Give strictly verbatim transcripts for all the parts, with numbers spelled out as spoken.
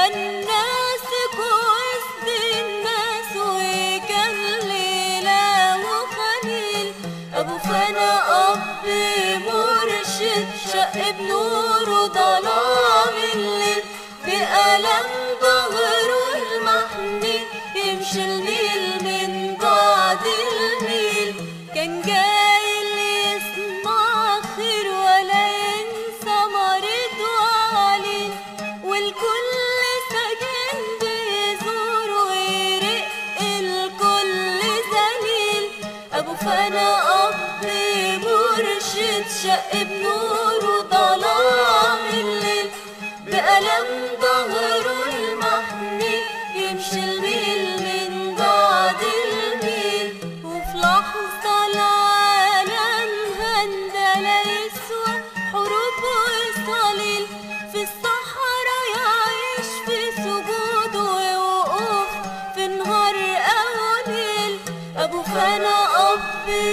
كان ناسك وسط الناس وكان ليلة وخليل. أبو فنا أب مرشد شق بنوره ظلام الليل، بألم ظهره المحني يمشي الميل من بعد الميل. كان جاي اللي يسمع خير ولا ينسى مريض وعليل، والكل ساكن بيزور ويرق الكل ذليل. أبو فنا أب مرشد شق بنوره ظلام الليل، بألم ظهره المحني يمشي الميل من بعد الميل. وفي لحظة العالم هندل يسوى حروب وصليل، في الصحراء يعيش في سجود ووقوف في نهار أو ليل. أبو فنا أب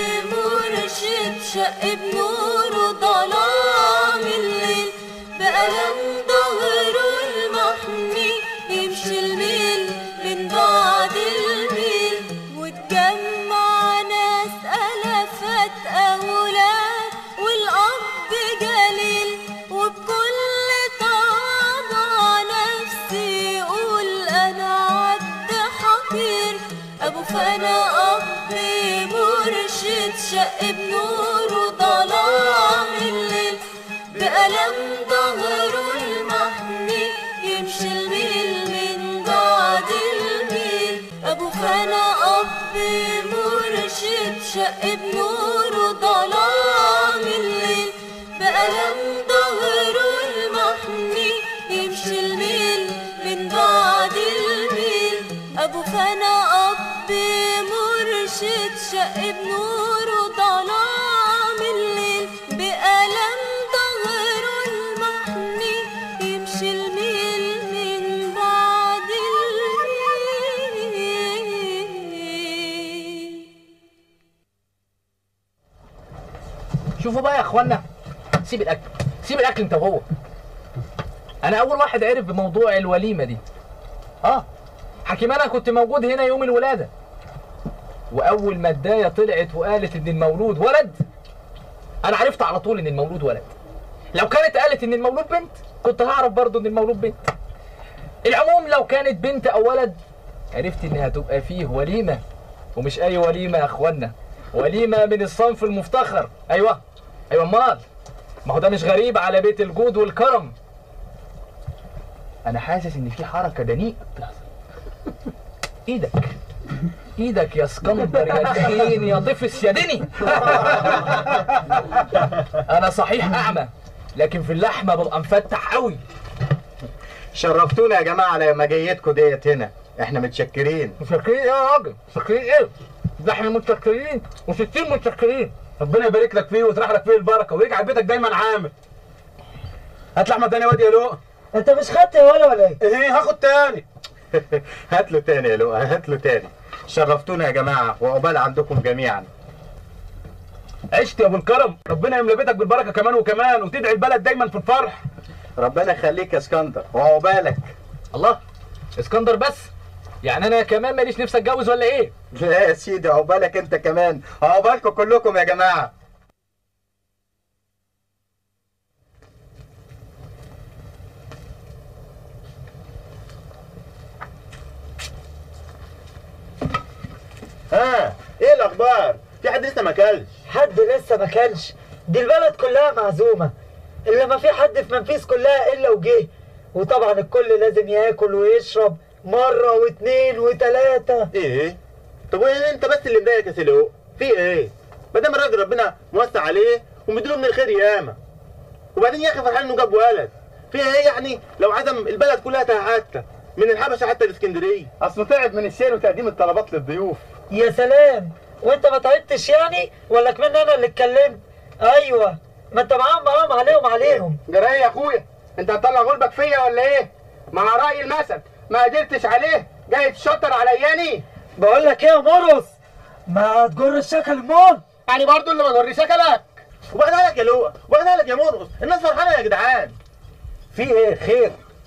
مرشد شق بنوره ظلام الليل، بألم ظهره المحني يمشي الميل من بعد الميل. واتجمع ناس ألفات أولاد والأب جليل، وبكل طبع نفسي يقول أنا عبد حقير. أبو فنا أب مرشد شق بنوره ظلام الليل، بألم ظهره المحني يمشي الميل من بعد الميل. أبو فنا أب مرشد شق بنوره ظلام الليل، بألم ظهره المحني يمشي الميل من بعد الميل. أبو فنا أب مرشد شق بنوره ظلام الليل، بألم ظهره المحني يمشي الميل من بعد الميل. شوفوا بقى يا اخوانا، سيب الاكل سيب الاكل انت وهو. انا اول واحد عرف بموضوع الوليمه دي. اه حكيم، انا كنت موجود هنا يوم الولاده، واول ما الدايه طلعت وقالت ان المولود ولد، انا عرفت على طول ان المولود ولد. لو كانت قالت ان المولود بنت كنت هعرف برضه ان المولود بنت. العموم لو كانت بنت او ولد عرفت ان هتبقى فيه وليمه، ومش اي وليمه يا اخوانا، وليمه من الصنف المفتخر. ايوه ايوه، امال ما هو ده مش غريب على بيت الجود والكرم. انا حاسس ان في حركه دنيئه بتحصل. ايدك ايدك يا اسكندر يا تخين يا طفس يا دني. انا صحيح اعمى لكن في اللحمه ببقى مفتح قوي. شرفتونا يا جماعه على مجيتكم ديت هنا، احنا متشكرين. متشكرين ايه يا راجل؟ متشكرين ايه؟ ده احنا متشكرين وستين متشكرين. ربنا يبارك لك فيه ويطرح لك فيه البركه ويجعل بيتك دايما عامر. هات لحمه تاني يا واد يا لؤى. انت مش خدت ولا ولا ايه؟ ايه هاخد تاني. هات له تاني يا لؤى، هات له تاني. شرفتونا يا جماعه وعقبال عندكم جميعا. عشت يا ابو الكرم، ربنا يملى بيتك بالبركه كمان وكمان وتدعي البلد دايما في الفرح. ربنا يخليك يا اسكندر وعقبالك. الله، اسكندر بس؟ يعني انا كمان ماليش نفسي اتجوز ولا ايه؟ لا يا سيدي، عقبالك انت كمان، عقبالكم كلكم يا جماعه. ها ايه الاخبار؟ في حد لسه ما اكلش؟ حد لسه ما كلش؟ دي البلد كلها معزومه، الا ما في حد في منفيس كلها الا وجه، وطبعا الكل لازم ياكل ويشرب مره واثنين وثلاثه. ايه؟ طب وايه انت بس اللي مضايقك يا سلو؟ في ايه؟ ما دام الراجل ربنا موسع عليه ومديله من الخير ياما. وبعدين يا اخي فرحان انه جاب ولد، فيها ايه يعني لو عدم البلد كلها تهعتك من الحبشه حتى الاسكندريه؟ اصله تعب من السير وتقديم الطلبات للضيوف. يا سلام، وانت ما تعبتش يعني؟ ولا كمان انا اللي اتكلمت؟ ايوه، ما انت معاهم معاهم عليهم عليهم. جرى ايه يا اخويا؟ انت هتطلع غلبك فيا ولا ايه؟ مع راي المثل ما قدرتش عليه جاي تشطر علياني. بقول لك ايه يا مرقص، ما تجر الشكل الموت. يعني برضه اللي ما جري شكلك. وبعدها لك يا لؤى، وبعدها لك يا مرقص، الناس فرحانه يا جدعان. في ايه؟ خير؟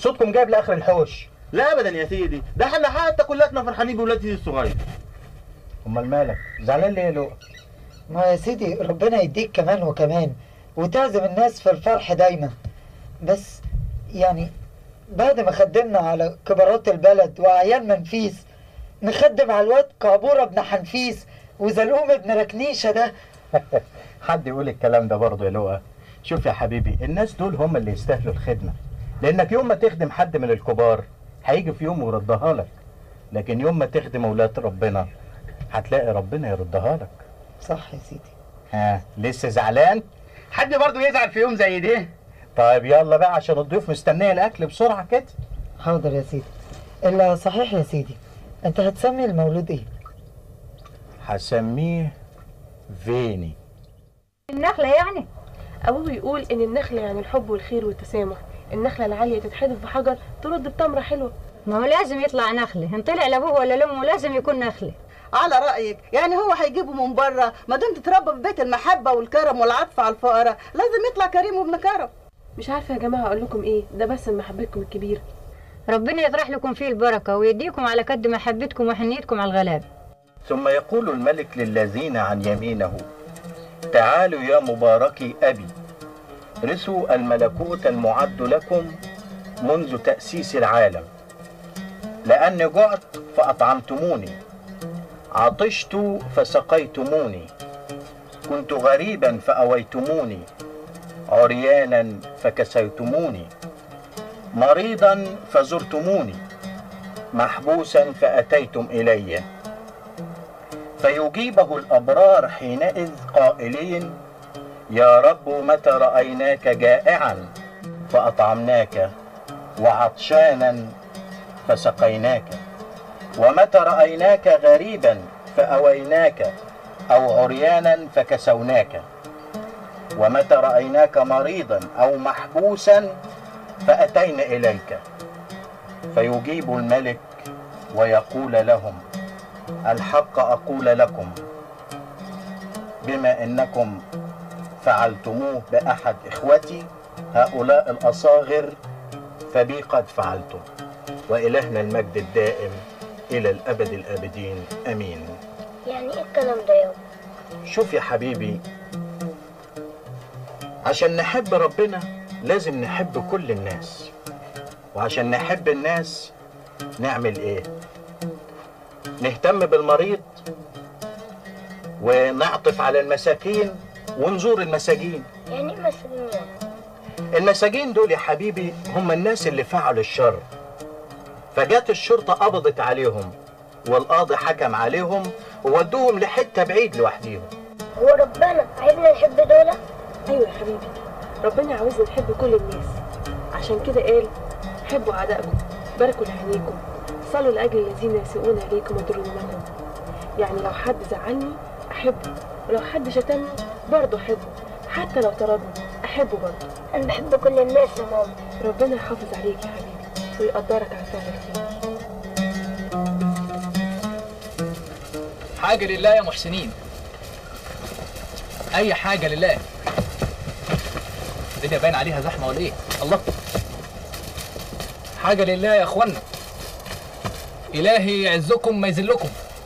صوتكم جايب لاخر الحوش. لا ابدا يا سيدي، ده احنا حتى كلاتنا فرحانين بولاد سيدي الصغير. امال مالك زعلان ليه يا لؤى؟ ما يا سيدي ربنا يديك كمان وكمان وتعزم الناس في الفرح دايما. بس يعني بعد ما خدمنا على كبارات البلد وأعيان منفيس نخدم على الواد كعبورة ابن حنفيس وزلقوم ابن ركنيشة ده. حد يقول الكلام ده برضه يا لؤى؟ شوف يا حبيبي، الناس دول هم اللي يستاهلوا الخدمة، لأنك يوم ما تخدم حد من الكبار هيجي في يوم ويردها لك، لكن يوم ما تخدم أولاد ربنا هتلاقي ربنا يردها لك. صح يا سيدي. ها لسه زعلان؟ حد برضه يزعل في يوم زي ده؟ طيب يلا بقى عشان الضيوف مستنيه الاكل بسرعه كده. حاضر يا سيدي. الا صحيح يا سيدي، انت هتسمي المولود ايه؟ هسميه فيني. النخلة يعني؟ أبوه يقول إن النخلة يعني الحب والخير والتسامح، النخلة العالية تتحدف بحجر ترد بتمرة حلوة. ما هو لازم يطلع نخلة، إن طلع لأبوه ولا لأمه لازم يكون نخلة. على رأيك يعني هو هيجيبه من بره، ما دام تتربى في بيت المحبة والكرم والعطف على الفقراء لازم يطلع كريم وابن كرم. مش عارفة يا جماعة أقول لكم إيه، ده بس محبتكم الكبيرة. ربنا يطرح لكم فيه البركة ويديكم على قد محبتكم وحنيتكم على الغلاب. ثم يقول الملك للذين عن يمينه: تعالوا يا مباركي أبي، رثوا الملكوت المعد لكم منذ تأسيس العالم، لأني جعت فأطعمتموني، عطشت فسقيتموني، كنت غريبا فأويتموني، عريانا فكسيتموني، مريضا فزرتموني، محبوسا فأتيتم إلي. فيجيبه الأبرار حينئذ قائلين: يا رب متى رأيناك جائعا فأطعمناك، وعطشانا فسقيناك، ومتى رأيناك غريبا فأويناك، أو عريانا فكسوناك، ومتى رأيناك مريضا أو محبوسا فأتينا إليك. فيجيب الملك ويقول لهم: الحق أقول لكم، بما إنكم فعلتموه بأحد إخوتي هؤلاء الأصاغر فبي قد فعلتم. وإلهنا المجد الدائم إلى الأبد الآبدين، أمين. يعني إيه الكلام ده يابا؟ شوف يا حبيبي، عشان نحب ربنا لازم نحب كل الناس، وعشان نحب الناس نعمل إيه؟ نهتم بالمريض ونعطف على المساكين ونزور المساجين. يعني إيه مساجين يابا؟ المساجين دول يا حبيبي هم الناس اللي فعلوا الشر، فجات الشرطة قبضت عليهم والقاضي حكم عليهم وودوهم لحتة بعيد لوحديهم. هو ربنا عايزنا نحب دول؟ أيوة يا حبيبي، ربنا عاوزنا نحب كل الناس، عشان كده قال: حبوا أعدائكم، باركوا لعينيكم، صلوا لأجل الذين يسيئون إليكم ويضرونكم. يعني لو حد زعلني أحبه، ولو حد شتمني برضه أحبه، حتى لو طردني أحبه برضه. أنا بحب كل الناس يا ماما. ربنا يحافظ عليك يا حبيبي ويقدرك على فعل الخير. حاجة لله يا محسنين، أي حاجة لله. الدنيا باين عليها زحمة ولا إيه؟ الله، حاجة لله يا إخوانا، إلهي يعزكم ما يذلكم.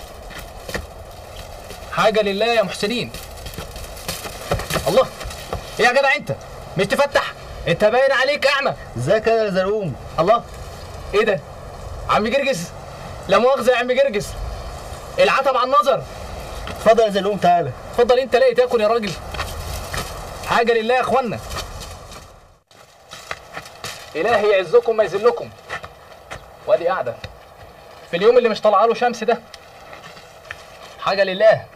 حاجة لله يا محسنين. الله، إيه يا جدع أنت؟ مش تفتح؟ أنت باين عليك أعمى. ازيك يا زلوم؟ الله، إيه ده؟ عم جرجس، لا مؤاخذة يا عم جرجس، العتب على النظر. اتفضل يا زلوم تعالى. اتفضل انت، لاقي تاكل يا راجل. حاجه لله يا اخوانا، الهي يعزكم ما يذلكم. وادي قاعده في اليوم اللي مش طالعه له شمس ده. حاجه لله.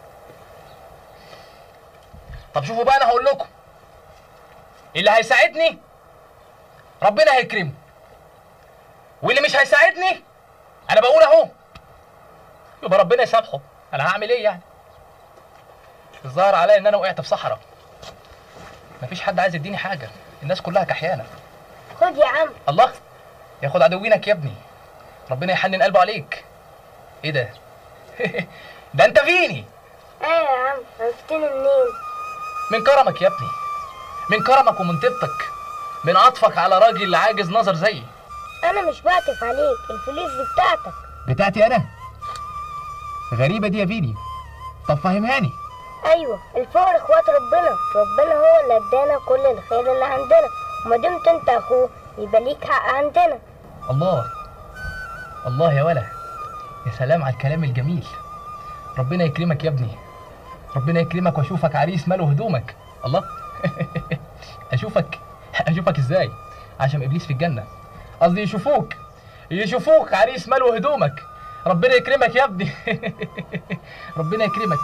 طب شوفوا بقى، انا هقول لكم اللي هيساعدني ربنا هيكرمه، واللي مش هيساعدني انا بقول اهو يبقى ربنا يسامحه. انا هعمل ايه يعني؟ الظاهر عليا ان انا وقعت في صحراء، مفيش حد عايز يديني حاجه، الناس كلها كحيانه. خد يا عم. الله، ياخد عدوينك يا ابني، ربنا يحنن قلبه عليك. ايه ده؟ ده انت فيني. ايه يا عم، عرفتني منين؟ من كرمك يا ابني، من كرمك ومن طيبتك، من عطفك على راجل عاجز نظر زيي. انا مش بعطف عليك، الفلوس دي بتاعتك. بتاعتي انا؟ غريبه دي يا فيني. طب فهمهاني. ايوه، الفقر اخوات ربنا، ربنا هو اللي ادانا كل الخير اللي عندنا، وما دمت انت اخوه يبقى ليك حق عندنا. الله الله يا ولا، يا سلام على الكلام الجميل. ربنا يكرمك يا ابني، ربنا يكرمك واشوفك عريس ماله هدومك. الله اشوفك اشوفك ازاي؟ عشان ابليس في الجنه، قصدي يشوفوك يشوفوك عريس ماله هدومك. ربنا يكرمك يا ابني ربنا يكرمك.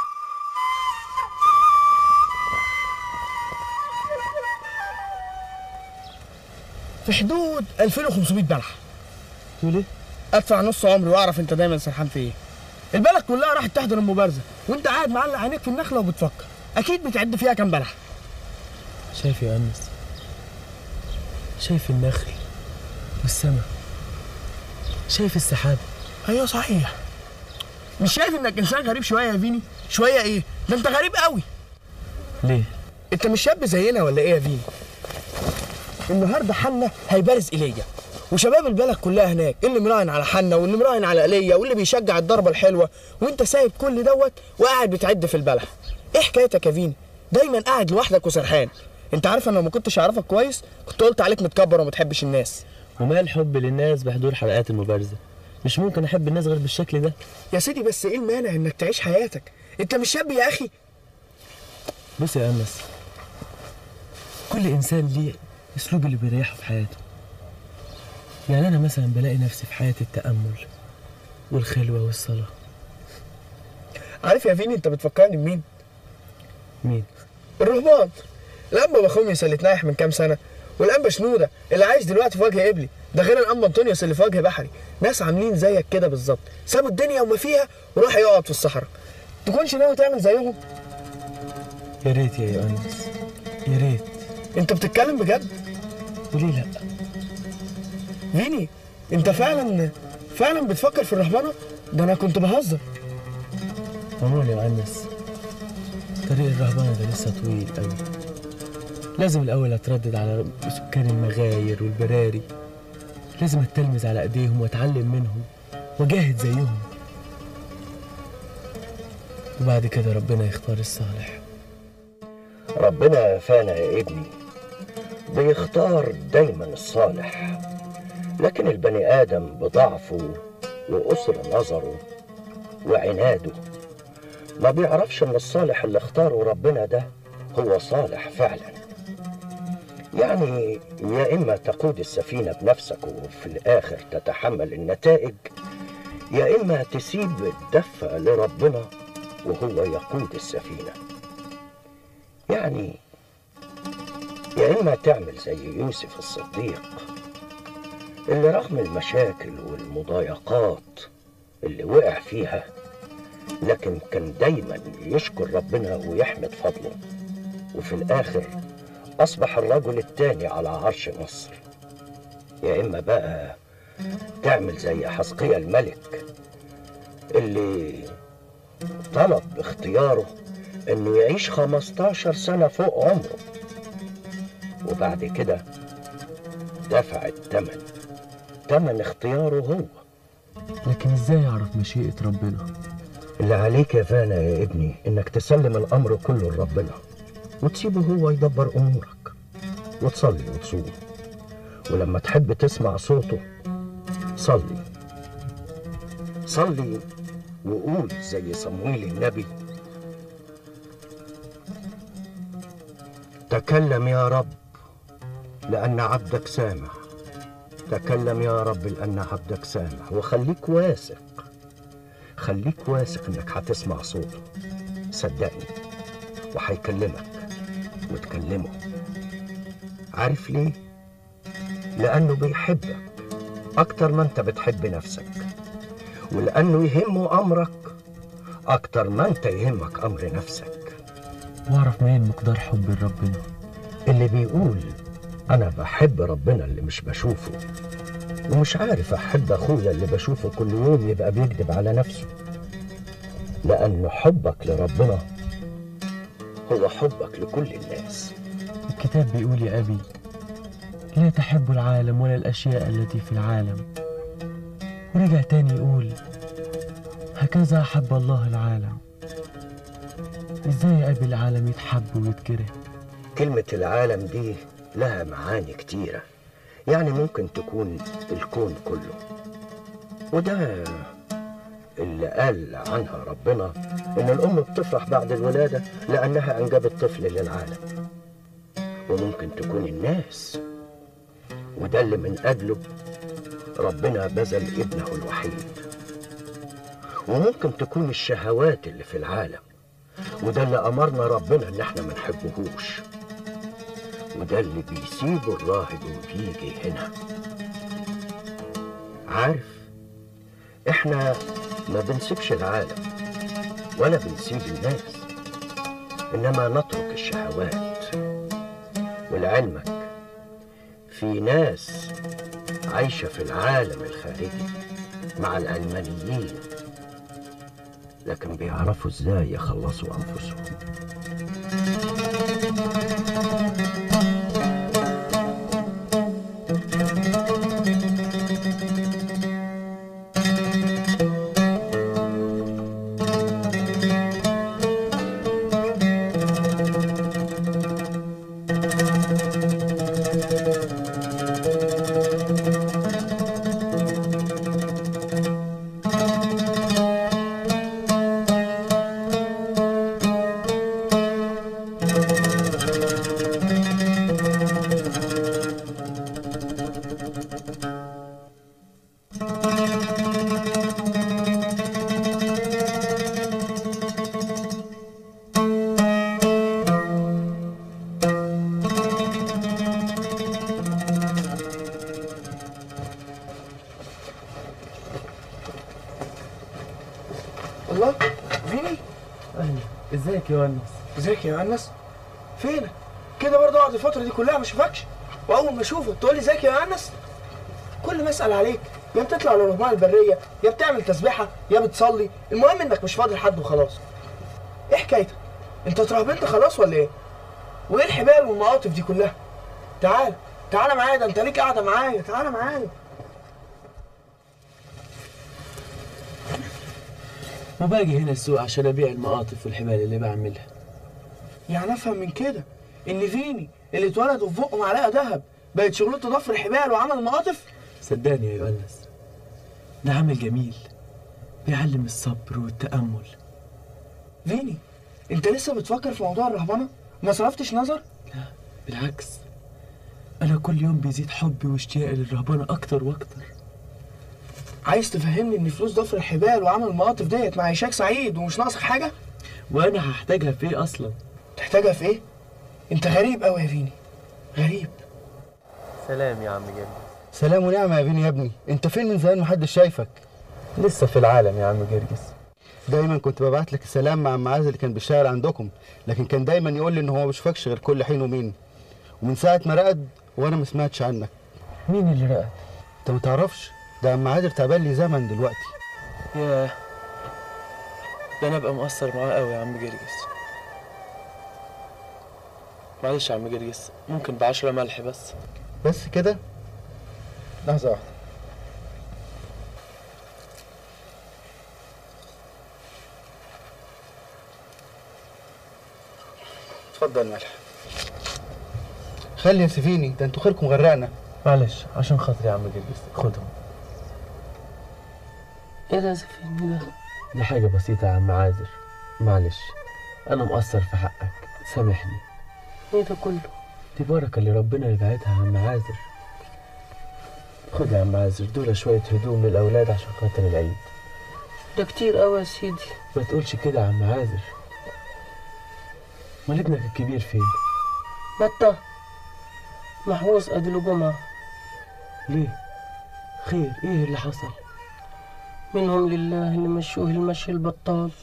في حدود ألفين وخمسمية بلحه. تقول ايه؟ ادفع نص عمري واعرف انت دايما سرحان في ايه. البلد كلها راحت تحضر المبارزه وانت قاعد معلق عينيك في النخله وبتفكر، اكيد بتعد فيها كام بلحه. شايف يا انس؟ شايف النخل والسماء، شايف السحاب. ايوه صحيح. مش شايف انك انسان غريب شويه يا فيني؟ شويه ايه؟ ده انت غريب قوي. ليه؟ انت مش شاب زينا ولا ايه يا فيني؟ النهارده حنا هيبارز ايليا، وشباب البلد كلها هناك، اللي مراهن على حنا واللي مراهن على ايليا واللي بيشجع الضربه الحلوه، وانت سايب كل دوت وقاعد بتعد في البلح. ايه حكايتك يا فيني؟ دايما قاعد لوحدك وسرحان. انت عارف انا لو ما كنتش اعرفك كويس كنت قلت عليك متكبر وما بتحبش الناس. ومال حب للناس بحضور حلقات المبارزه؟ مش ممكن احب الناس غير بالشكل ده. يا سيدي بس ايه المانع انك تعيش حياتك؟ انت مش شاب يا اخي. بص يا انس، كل انسان ليه اسلوب اللي بيريحه في حياته. يعني انا مثلا بلاقي نفسي في حياه التامل والخلوه والصلاه. عارف يا فيني انت بتفكرني بمين؟ مين؟ الرهبان. الانبا بخوميوس اللي اتنايح من كام سنه، والانبا شنوده اللي عايش دلوقتي في وجه قبلي، ده غير الانبا انطونيوس اللي في وجه بحري. ناس عاملين زيك كده بالظبط، سابوا الدنيا وما فيها وراح يقعد في الصحراء. تكونش ناوي تعمل زيهم؟ يا ريت يا يونس، يا ريت. انت بتتكلم بجد؟ وليه لا؟ فيني انت فعلا فعلا بتفكر في الرهبنه؟ ده انا كنت بهزر. عموما يا انس، طريق الرهبنه ده لسه طويل قوي. لازم الاول اتردد على سكان المغاير والبراري، لازم اتلمذ على ايديهم واتعلم منهم واجاهد زيهم، وبعد كده ربنا يختار الصالح. ربنا يا فانا يا ابني بيختار دايما الصالح، لكن البني آدم بضعفه وقصر نظره وعناده ما بيعرفش ان الصالح اللي اختاره ربنا ده هو صالح فعلا. يعني يا اما تقود السفينة بنفسك وفي الاخر تتحمل النتائج، يا اما تسيب الدفة لربنا وهو يقود السفينة. يعني يا اما تعمل زي يوسف الصديق اللي رغم المشاكل والمضايقات اللي وقع فيها لكن كان دايما يشكر ربنا ويحمد فضله، وفي الاخر اصبح الرجل الثاني على عرش مصر. يا اما بقى تعمل زي حزقيا الملك اللي طلب باختياره انه يعيش خمستاشر سنة فوق عمره، وبعد كده دفع الثمن، ثمن اختياره هو. لكن ازاي اعرف مشيئة ربنا؟ اللي عليك يا فانا يا ابني انك تسلم الامر كله لربنا وتسيبه هو يدبر امورك، وتصلي وتصوم، ولما تحب تسمع صوته صلي صلي وقول زي صمويل النبي: تكلم يا رب لأن عبدك سامع، تكلم يا رب لأن عبدك سامع. وخليك واثق، خليك واثق انك هتسمع صوته، صدقني، وهيكلمك وتكلمه. عارف ليه؟ لأنه بيحبك أكتر ما أنت بتحب نفسك، ولأنه يهمه أمرك أكتر ما أنت يهمك أمر نفسك. واعرف منين مقدار حب ربنا؟ اللي بيقول أنا بحب ربنا اللي مش بشوفه ومش عارف أحب أخويا اللي بشوفه كل يوم يبقى بيكذب على نفسه، لأن حبك لربنا هو حبك لكل الناس. الكتاب بيقول يا أبي: لا تحب العالم ولا الأشياء التي في العالم. ورجع تاني يقول هكذا أحب الله العالم. إزاي يا أبي العالم يتحب ويتكره؟ كلمة العالم دي لها معاني كتيرة، يعني ممكن تكون الكون كله، وده اللي قال عنها ربنا إن الأم بتفرح بعد الولادة لأنها أنجبت طفل للعالم. وممكن تكون الناس، وده اللي من أجله ربنا بذل ابنه الوحيد. وممكن تكون الشهوات اللي في العالم، وده اللي أمرنا ربنا إن احنا ما نحبهوش. وده اللي بيسيبه الراهب وبيجي هنا. عارف، احنا ما بنسيبش العالم ولا بنسيب الناس، إنما نترك الشهوات. ولعلمك في ناس عايشة في العالم الخارجي مع العلمانيين، لكن بيعرفوا ازاي يخلصوا أنفسهم. الله، فيني؟ أهلا، ازيك يا ونس؟ ازيك يا ونس؟ فينك؟ كده برضه اقعد الفترة دي كلها ما اشوفكش، وأول ما اشوفك تقول لي ازيك يا ونس؟ كل ما اسأل عليك يا بتطلع لرهبان البرية، يا بتعمل تسبيحة، يا بتصلي، المهم انك مش فاضي لحد وخلاص. ايه حكايتك؟ انت اترهبنت خلاص ولا ايه؟ وايه الحبال والمقاطف دي كلها؟ تعال تعال معايا، ده انت ليك قاعدة معايا، تعال معايا. وباجي هنا السوق عشان ابيع المقاطف والحبال اللي بعملها. يعني افهم من كده ان فيني اللي اتولد وفي بقه معلقه ذهب بقت شغلته ضفر حبال وعمل مقاطف؟ صدقني يا يونس، ده عمل جميل بيعلم الصبر والتأمل. فيني، انت لسه بتفكر في موضوع الرهبنه؟ ما صرفتش نظر؟ لا بالعكس، انا كل يوم بيزيد حبي واشتياقي للرهبنه اكتر واكتر. عايز تفهمني ان فلوس ضفر الحبال وعمل المقاطف ديت معيشاك سعيد ومش ناقصك حاجه؟ وانا هحتاجها في ايه اصلا؟ تحتاجها في ايه؟ انت غريب قوي يا فيني، غريب. سلام يا عم جابر. سلام ونعمة يا فيني يا ابني، انت فين من زمان محدش شايفك؟ لسه في العالم يا عم جرجس. دايما كنت ببعت لك السلام مع معاذ اللي كان بيشتغل عندكم، لكن كان دايما يقول لي ان هو ما بيشوفكش غير كل حين ومين، ومن ساعة ما رقد وانا ما سمعتش عنك. مين اللي رقد؟ انت ما تعرفش، ده عم عادر تعبان لي زمن دلوقتي. ياه، ده انا ابقى مقصر معاه قوي يا عم جرجس. معلش يا عم جرجس، ممكن بعشرة ملح بس. بس كده؟ لحظة واحدة. اتفضل ملح. خلي يا سفيني، ده انتوا خيركم غرقنا. معلش عشان خاطري يا عم جرجس، خدهم. ايه ده يا سفيني ده؟ دي حاجة بسيطة يا عم عازر، معلش أنا مقصر في حقك، سامحني. ايه ده كله؟ دي بركة اللي ربنا يبعدها يا عم عازر. خد يا عم عازر، دول شوية هدوم للأولاد عشان خاطر العيد. ده كتير قوي يا سيدي. ما تقولش كده يا عم عازر. امال ابنك الكبير فين؟ متى محبوس اديله جمعة. ليه؟ خير، ايه اللي حصل؟ منهم لله اللي مشوه المشي البطال.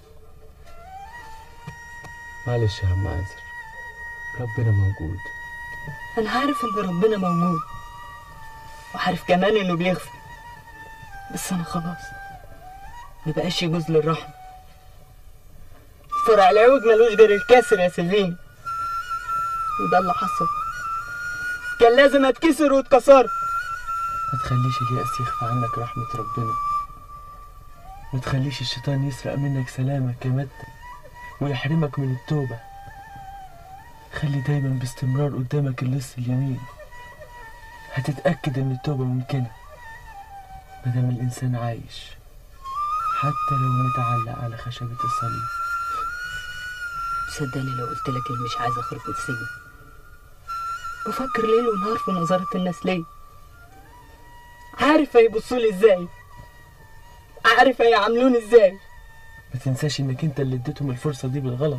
معلش يا عم عازر، ربنا موجود. انا عارف ان ربنا موجود، وعارف كمان انه بيغفر، بس انا خلاص ما بقاش يجوز للرحمة. فرع العود ملوش غير الكسر يا سيفيني، وده اللي حصل. كان لازم اتكسر واتكسرت. ما تخليش اليأس يخفى عنك رحمة ربنا، ما تخليش الشيطان يسرق منك سلامك يا مدة ويحرمك من التوبة. خلي دايما باستمرار قدامك اللص اليمين، هتتأكد ان التوبة ممكنة مادام الإنسان عايش حتى لو متعلق على خشبة الصليب. صدقني لو قلت لك اني مش عايزه اخرج من السجن، بفكر ليل ونهار في نظرة الناس ليا. عارف هيبصوا لي ازاي، عارف هيعاملوني ازاي. ما تنساش انك انت اللي اديتهم الفرصة دي بالغلط،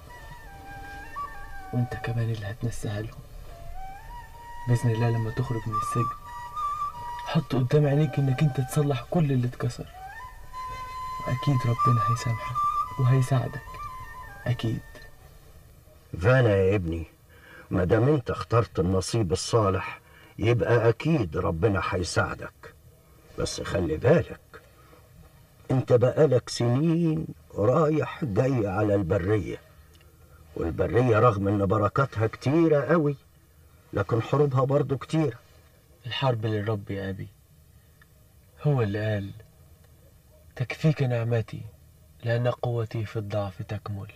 وانت كمان اللي هتنساها لهم. بإذن الله لما تخرج من السجن حط قدام عينيك انك انت تصلح كل اللي اتكسر، واكيد ربنا هيسامحك وهيساعدك اكيد. فانا يا ابني، ما دام انت اخترت النصيب الصالح يبقى اكيد ربنا هيساعدك. بس خلي بالك، انت بقالك سنين رايح جاي على البرية، والبرية رغم ان بركاتها كتيرة قوي لكن حروبها برضو كتيرة. الحرب للرب يا أبي، هو اللي قال تكفيك نعمتي لأن قوتي في الضعف تكمل.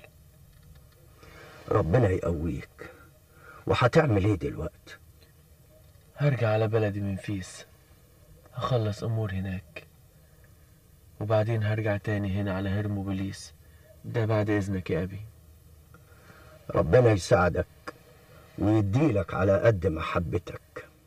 ربنا يقويك. وهتعمل ايه دلوقتي؟ هرجع على بلدي منفيس، هخلص أمور هناك، وبعدين هرجع تاني هنا على هرموبوليس، ده بعد إذنك يا أبي. ربنا يساعدك ويديلك على قد محبتك.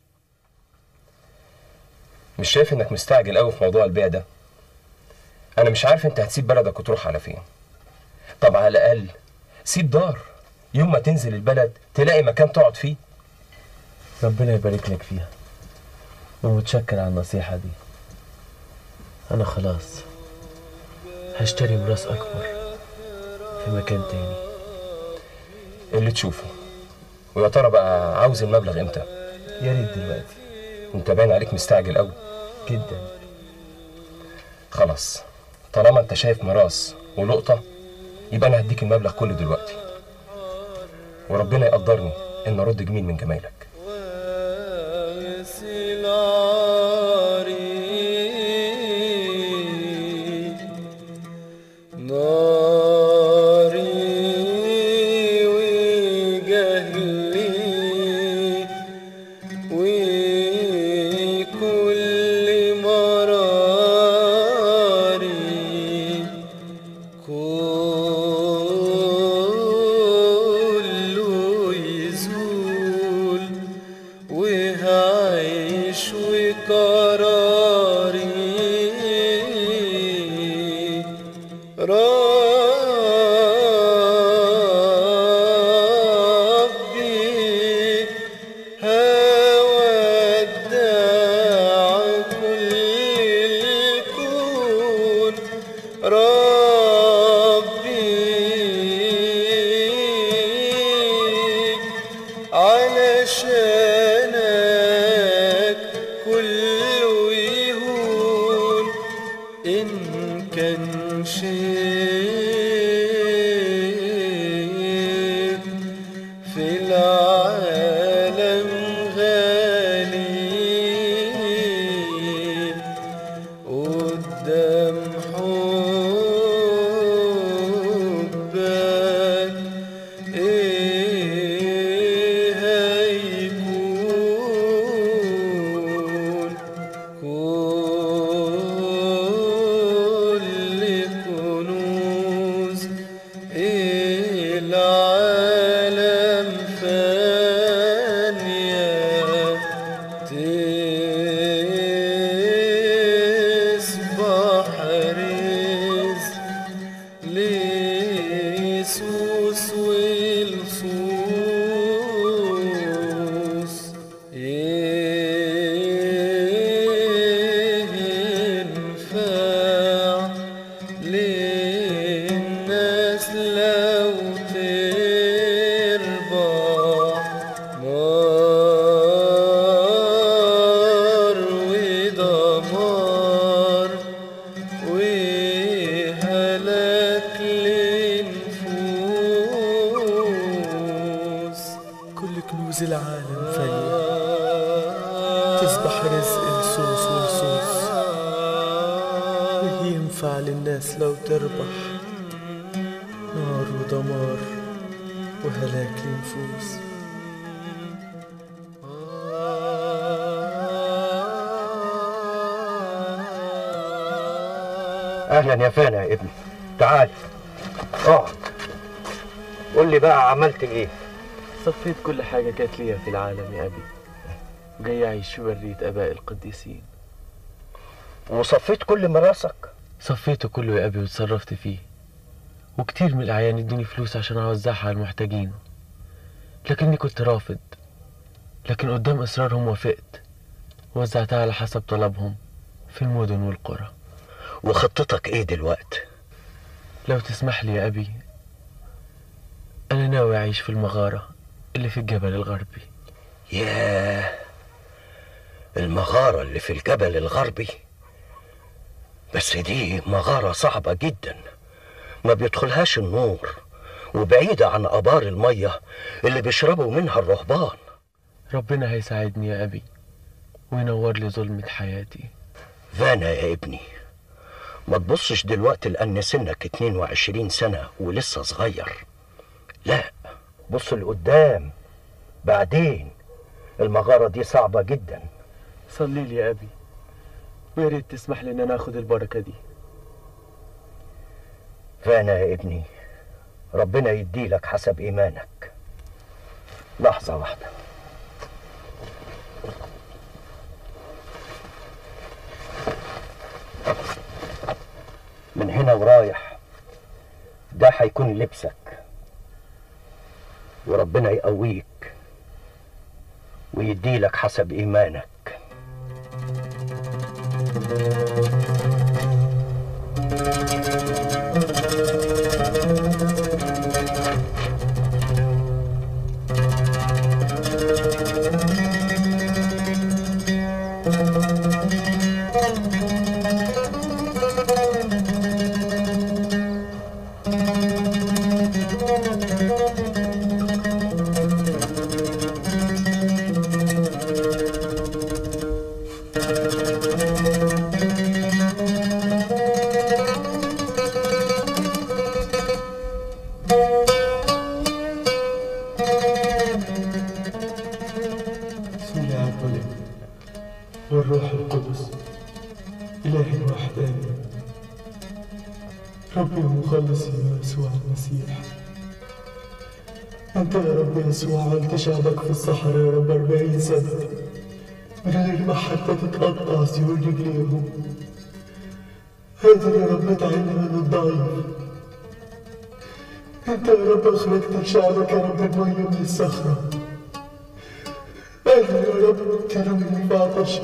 مش شايف انك مستعجل قوي في موضوع البيع ده؟ انا مش عارف انت هتسيب بلدك وتروح على فين. طب على الاقل سيب دار، يوم ما تنزل البلد تلاقي مكان تقعد فيه. ربنا يبارك لك فيها، ومتشكر على النصيحة دي. أنا خلاص هشتري براس أكبر في مكان تاني. اللي تشوفه. ويا ترى بقى عاوز المبلغ امتى؟ يا ريت دلوقتي. انت باين عليك مستعجل قوي. جدا. خلاص، طالما انت شايف مراس ولقطة يبقى انا هديك المبلغ كله دلوقتي، وربنا يقدرني ان ارد جميل من جمايلك. كل كنوز تنفع للناس لو تربح، نار ودمار وهلاك لنفوس. اهلا يا فانا يا ابني، تعال اقعد. قول لي بقى عملت ايه؟ صفيت كل حاجة كانت ليا في العالم يا أبي، جاي أعيش في برية آباء القديسين. وصفيت كل مراسك؟ صفيته كله يا أبي وتصرفت فيه، وكتير من الأعيان ادوني فلوس عشان أوزعها على المحتاجين، لكني كنت رافض. لكن قدام إصرارهم وافقت، وزعتها على حسب طلبهم في المدن والقرى. وخطتك ايه دلوقتي؟ لو تسمح لي يا أبي، أنا ناوي أعيش في المغارة اللي في الجبل الغربي. ياه، المغارة اللي في الجبل الغربي؟ بس دي مغارة صعبة جدا، ما بيدخلهاش النور، وبعيدة عن آبار المية اللي بيشربوا منها الرهبان. ربنا هيساعدني يا أبي وينور لي ظلمة حياتي. فانا يا ابني، ما تبصش دلوقتي لأن سنك اتنين وعشرين سنة ولسه صغير، لا، بص لقدام. بعدين المغارة دي صعبة جدا. صلي لي يا أبي، ويا ريت تسمح لي إن أنا آخد البركة دي. فانا يا ابني، ربنا يديلك حسب إيمانك. لحظة واحدة. من هنا ورايح ده هيكون لبسك، وربنا يقويك ويديلك حسب إيمانك. والروح القدس إله واحد آمين. ربي ومخلصي يسوع المسيح، أنت يا رب يسوع عملت شعبك في الصحراء يا رب أربعين سنة من غير ما حتى تتقطع سيول رجليهم. قادر يا رب تعين من الضعيف. أنت يا رب أخرجت شعبك يا رب المية من الصخرة. قادر يا رب تروي في عطشي.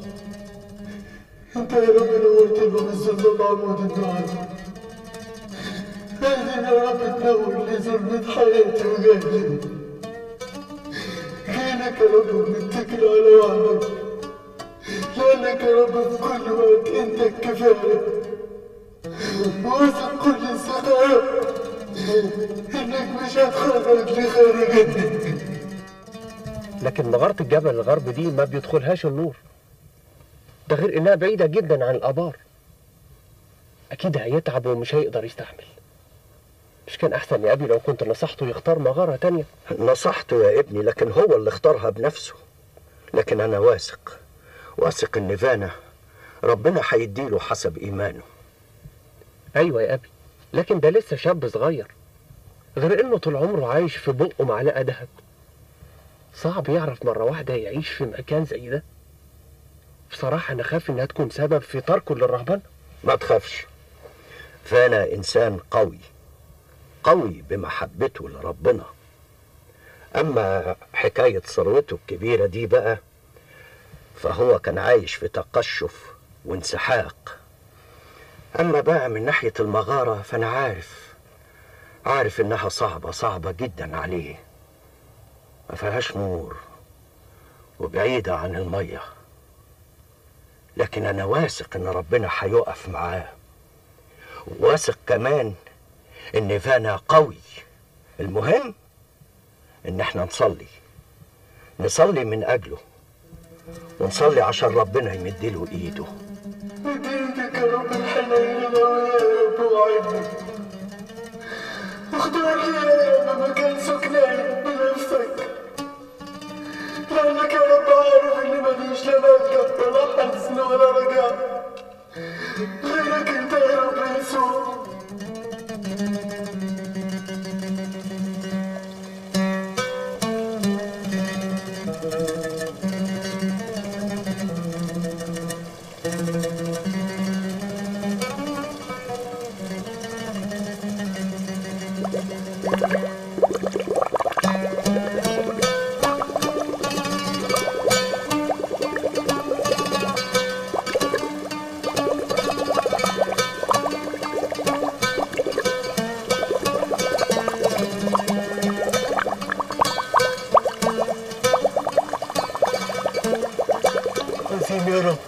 انت يا رب نورت لهم الظلمة بعمود النار. قادر يا رب تنور لي ظلمة حياتي وجهلي. جيلك يا رب ونتكل على وعدك، لأنك يا رب في كل وقت انت الكفاية. واثق كل الثقة يا رب انك مش هتخرجني خارجتك. لكن مغارة الجبل الغرب دي ما بيدخلهاش النور، ده غير انها بعيدة جدا عن الآبار. اكيد هيتعب ومش هيقدر يستحمل. مش كان احسن يا ابي لو كنت نصحته يختار مغارة تانية؟ نصحته يا ابني، لكن هو اللي اختارها بنفسه. لكن انا واثق واثق ان فانا ربنا هيديله حسب ايمانه. ايوه يا ابي، لكن ده لسه شاب صغير، غير انه طول عمره عايش في بقه معلقة دهب. صعب يعرف مرة واحدة يعيش في مكان زي ده. بصراحة أنا خاف إنها تكون سبب في تركه للرهبنة. ما تخافش، فأنا إنسان قوي قوي بمحبته لربنا. أما حكاية ثروته الكبيرة دي بقى، فهو كان عايش في تقشف وانسحاق. أما بقى من ناحية المغارة فأنا عارف عارف إنها صعبة صعبة جدا عليه، ما فيهاش نور وبعيدة عن المية. لكن أنا واثق إن ربنا هيقف معاه، واثق كمان إن فانا قوي. المهم إن إحنا نصلي نصلي من أجله، ونصلي عشان ربنا يمدله إيده. ايدك يا رب الحنين واختار لي يا رب مكان سكناي بنفسك، لأنك يا رب عارف إني ماليش لا ملجأ ولا حزن ولا رجاء غيرك أنت يا رب يسوع. عظيم يا رب،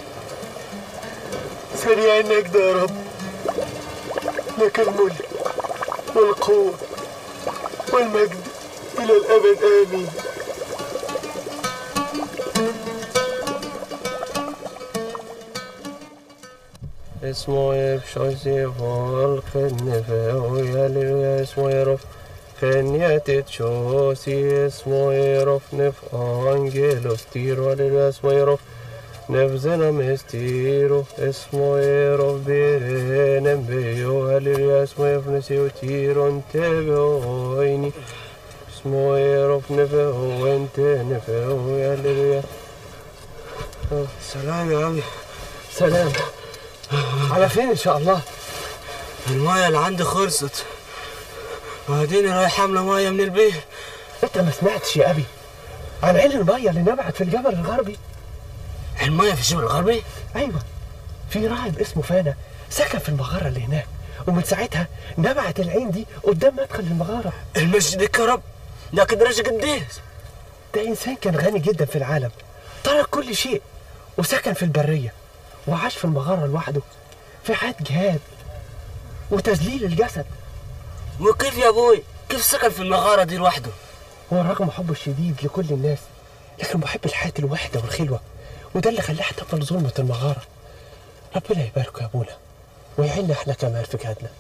سريع النجد يا رب، لك الملك والقوة والمجد إلى الأبد آمين. اسمه يبشوزي والخنفة ويالي اسمه يرف خنية تشوسي اسمه يرف نف أنجيلوس تيرو والي اسمه يرف نفزنا مستيرو اسمه يرف بيرينم بيو هالي اسمه يفنسي وتيرو انتبهو ويني اسمه يرف نفه وانت نفه ويالي. سلام يا عمي. سلام. على فين ان شاء الله؟ المايه اللي عندي خلصت وهديني رايح حامله مايه من البير. انت ما سمعتش يا ابي عن عين المايه اللي نبعت في الجبل الغربي؟ المايه في الجبل الغربي؟ ايوه، في راهب اسمه فانا سكن في المغاره اللي هناك، ومن ساعتها نبعت العين دي قدام مدخل المغاره. المجد لك يا رب، ده كده راجل قديس. ده انسان كان غني جدا في العالم، ترك كل شيء وسكن في البريه وعاش في المغاره لوحده في حياه جهاد وتذليل الجسد. وكيف يا ابوي؟ كيف سكن في المغاره دي لوحده؟ هو رغم حبه الشديد لكل الناس لكن محب الحياه الوحده والخلوه، وده اللي خلاه احتفل ظلمه المغاره. ربنا يبارك يا ابونا ويعيننا احنا كمان في جهادنا.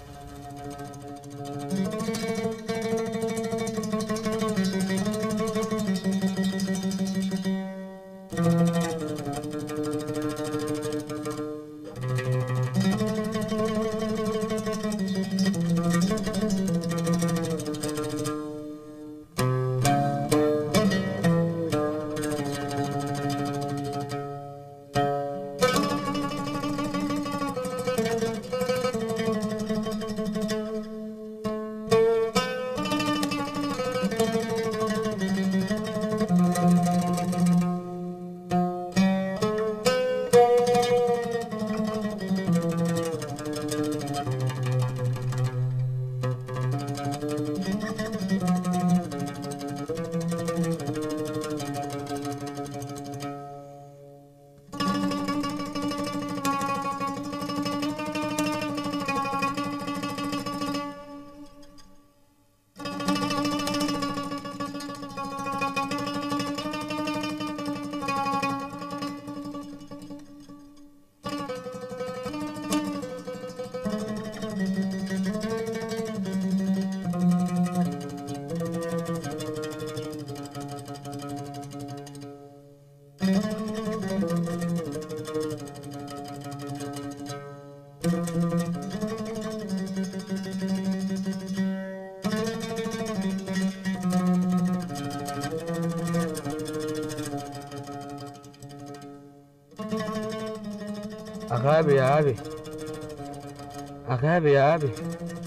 أغابي يا أبي، أغابي يا أبي،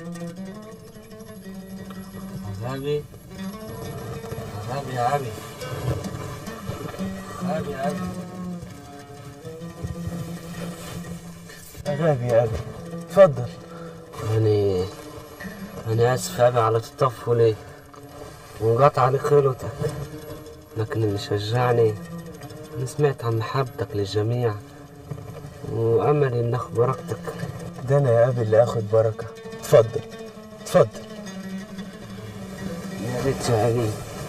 أغابي أغابي يا أبي، أغابي يا أبي، أغابي يا أبي، اتفضل. أنا أنا آسف يا أبي على تطفلي وانقطع علي خلوتك، لكن اللي شجعني أنا سمعت عن محبتك للجميع وأملي إن آخد بركتك. ده أنا يا أبي اللي آخد بركة. اتفضل اتفضل. يا ريت يا أبي،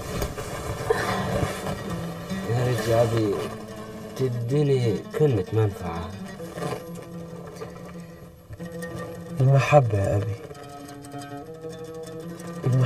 يا ريت يا أبي تديني كلمة منفعة. المحبة يا أبي،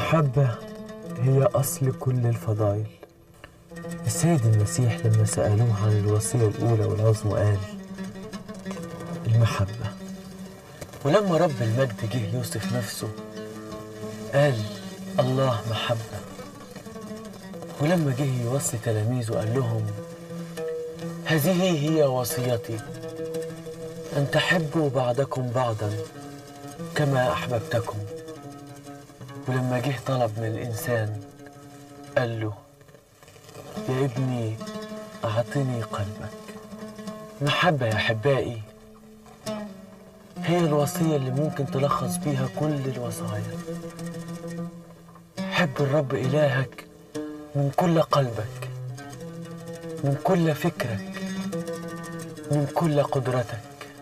المحبة هي أصل كل الفضائل. السيد المسيح لما سألوه عن الوصية الأولى والعظمى قال المحبة. ولما رب المجد جه يوصف نفسه قال الله محبة. ولما جه يوصي تلاميذه قال لهم هذه هي وصيتي أن تحبوا بعضكم بعضا كما أحببتكم. ولما جه طلب من الإنسان قال له يا ابني أعطني قلبك. محبة يا أحبائي هي الوصية اللي ممكن تلخص بيها كل الوصايا. حب الرب إلهك من كل قلبك، من كل فكرك، من كل قدرتك.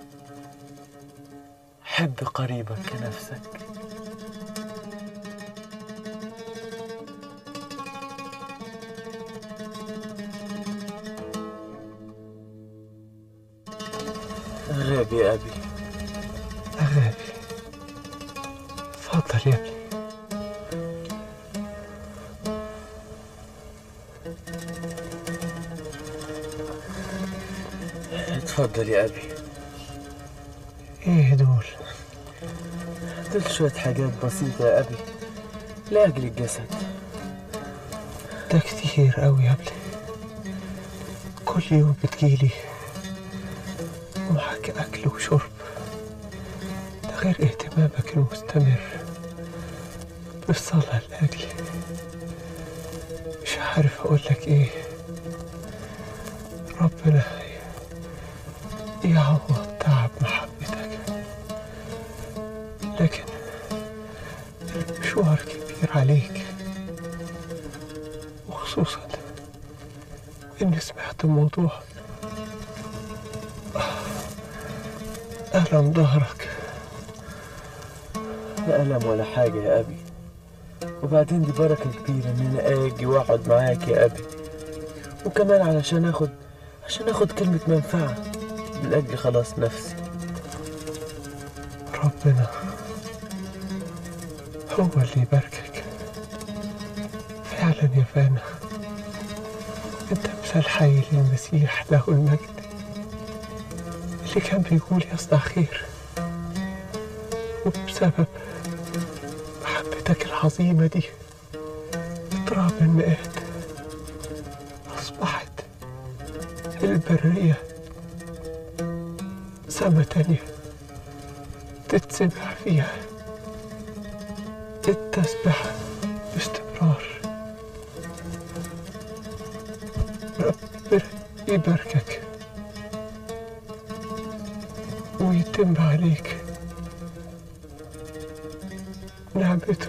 حب قريبك كنفسك. غابي يا أبي، غابي. اتفضل يا ابني. اتفضل يا أبي. ايه دول؟ دول شوية حاجات بسيطة يا أبي لأجل الجسد. ده كتير أوي يا ابني. كل يوم بتجيلي ومعاك أكل وشرب، ده غير اهتمامك المستمر بالصلاة لأجلي. مش عارف أقولك إيه. ربنا يعوض تعب محبتك، لكن المشوار كبير عليك، وخصوصا إني سمعت موضوع ألم ظهرك. لا ألم ولا حاجة يا أبي. وبعدين دي بركة كبيرة إن أنا أجي وأقعد معاك يا أبي، وكمان علشان آخد عشان آخد كلمة منفعة من أجل خلاص نفسي. ربنا هو اللي يباركك فعلا يا فانا. انت مثال حي للمسيح له المجد اللي كان بيقول يصنع خير، وبسبب محبتك العظيمة دي تراب المئات أصبحت البرية سما تانية تتسبح فيها التسبح باستمرار. ربنا يباركك ويتم عليك نعمته.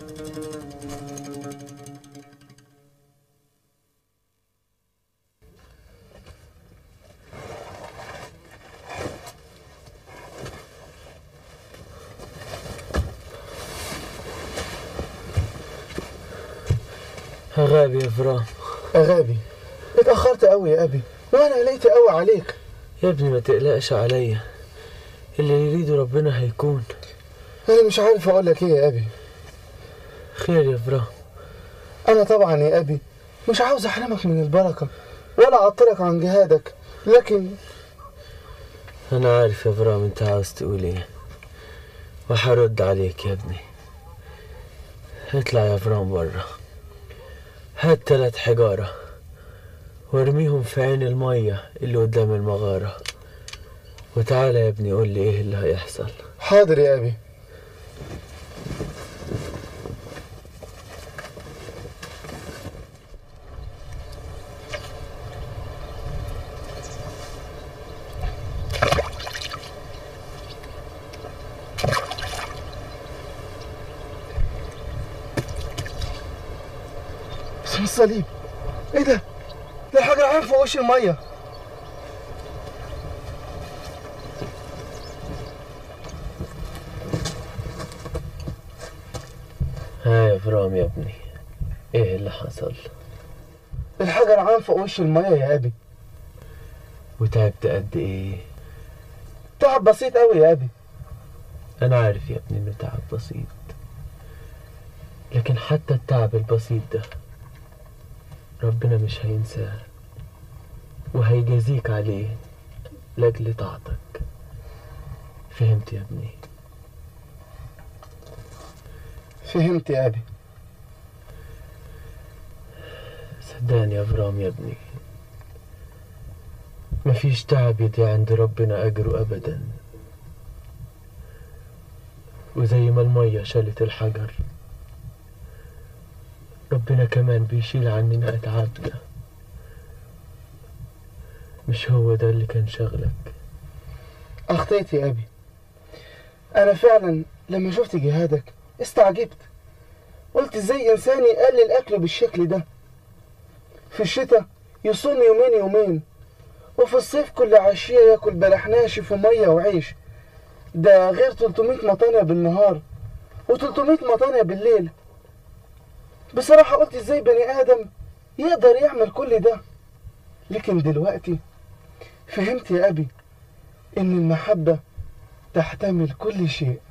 غابي يا فرام. غابي اتأخرت قوي يا أبي، وأنا قلقت قوي عليك. يا ابني ما تقلقش عليا، اللي يريده ربنا هيكون. أنا مش عارف أقول لك إيه يا أبي. خير يا فرام. أنا طبعا يا أبي مش عاوز أحرمك من البركة ولا أعطلك عن جهادك، لكن أنا عارف يا فرام أنت عاوز تقول إيه، وهرد عليك يا ابني. اطلع يا فرام برا، هات تلات حجارة وارميهم في عين المية اللي قدام المغارة، وتعالى يا ابني قول لي ايه اللي هيحصل. حاضر يا أبي. اسم الصليب، ايه ده؟ ده حاجة عين فوق وش المية. ها يا فرام يا ابني، ايه اللي حصل؟ الحجر عام فوق وش المية يا أبي. وتعبت قد ايه؟ تعب بسيط قوي يا أبي. أنا عارف يا ابني إنه تعب بسيط، لكن حتى التعب البسيط ده ربنا مش هينساه وهيجازيك عليه لأجل طاعتك. فهمت يا ابني؟ فهمت يا أبي. صدقني يا إبرام يا ابني، مفيش تعب يضيع عند ربنا أجره أبدا. وزي ما المية شالت الحجر، ربنا كمان بيشيل عننا أتعابنا. مش هو ده اللي كان شغلك؟ أخطيت يا أبي. أنا فعلا لما شفت جهادك استعجبت، قلت إزاي إنسان يقلل أكله بالشكل ده؟ في الشتاء يصوم يومين يومين، وفي الصيف كل عشية ياكل بلح ناشف ومية وعيش، ده غير تلتمية مطانية بالنهار وتلتمية مطانية بالليل. بصراحة قلت إزاي بني آدم يقدر يعمل كل ده؟ لكن دلوقتي فهمت يا أبي إن المحبة تحتمل كل شيء.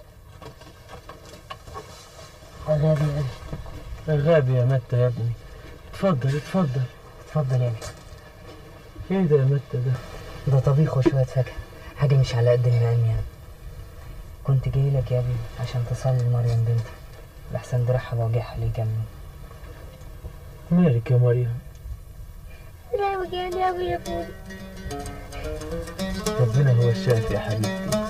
غابي يا أبي، غابي يا متى يا ابني. اتفضل اتفضل اتفضل يا ابني. ايه ده يا متى ده؟ ده طبيخ وشوية فاكهة، حاجة مش على قد المقام يعني. كنت جاي لك يا ابني عشان تصلي لمريم بنتي، لحسن دراعها وجعها ليه كام يوم. مالك يا مريم؟ لا وجعني أوي يا بولي. ربنا هو الشافي يا حبيبتي.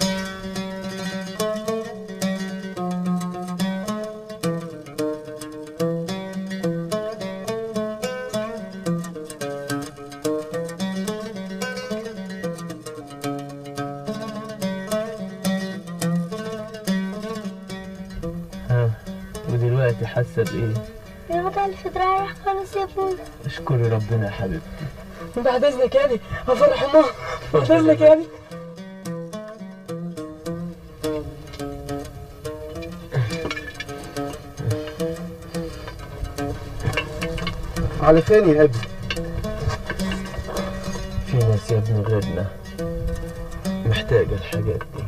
ها ودلوقتي حاسة بإيه؟ الوجع اللي في دراعي راح خالص يا بولي. اشكري ربنا يا حبيبتي. بعد اذنك يعني هفرح امها، بعد اذنك يعني. على فين يا أبي؟ في ناس يا ابني غيرنا محتاجة الحاجات دي.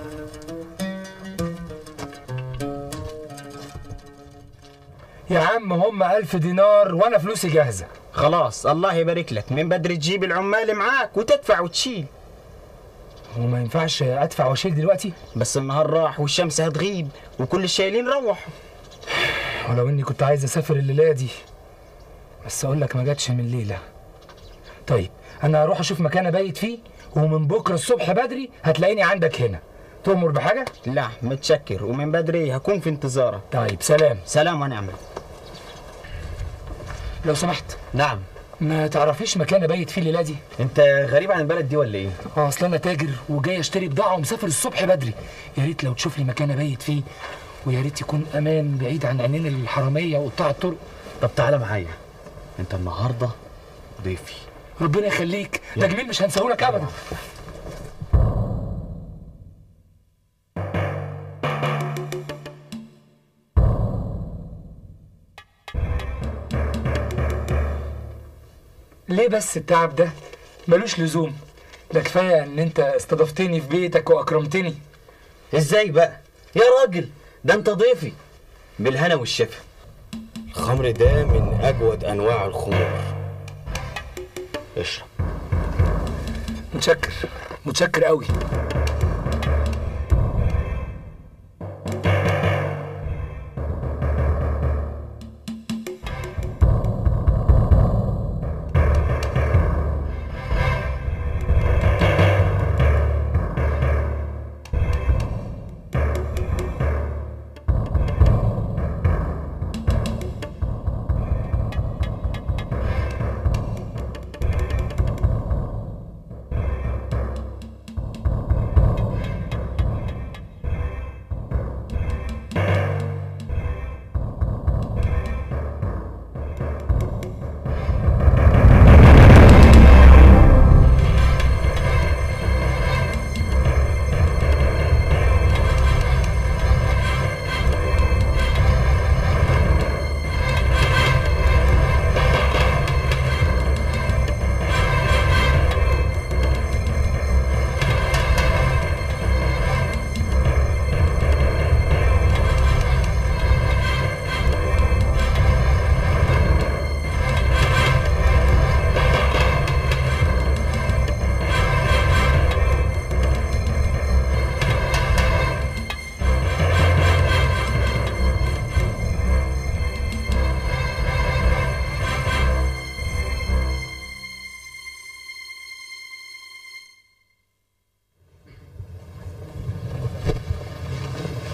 يا عم هم ألف دينار وأنا فلوسي جاهزة. خلاص الله يبارك لك، من بدري تجيب العمال معاك وتدفع وتشيل. وما ينفعش أدفع وأشيل دلوقتي؟ بس النهار راح والشمس هتغيب وكل الشايلين روحوا. ولو إني كنت عايز أسافر الليلة دي، بس أقول لك ما جاتش من ليلة. طيب أنا هروح أشوف مكان أبيت فيه، ومن بكرة الصبح بدري هتلاقيني عندك هنا. تؤمر بحاجة؟ لا متشكر، ومن بدري هكون في انتظارك. طيب سلام. سلام ونعمة. لو سمحت. نعم. ما تعرفيش مكان ابيت فيه الليله دي؟ انت غريب عن البلد دي ولا ايه؟ اه اصل انا تاجر وجاي اشتري بضاعه ومسافر الصبح بدري، يا ريت لو تشوف لي مكان ابيت فيه، ويا ريت يكون امان بعيد عن عينين الحراميه وقطاع الطرق. طب تعالى معايا، انت النهارده ضيفي. ربنا يخليك، ده جميل مش هنساهولك ابدا. ليه بس التعب ده؟ ملوش لزوم، ده كفايه ان انت استضفتني في بيتك واكرمتني. ازاي بقى؟ يا راجل ده انت ضيفي. بالهنا والشفا. الخمر ده من اجود انواع الخمور. اشرب. متشكر متشكر قوي.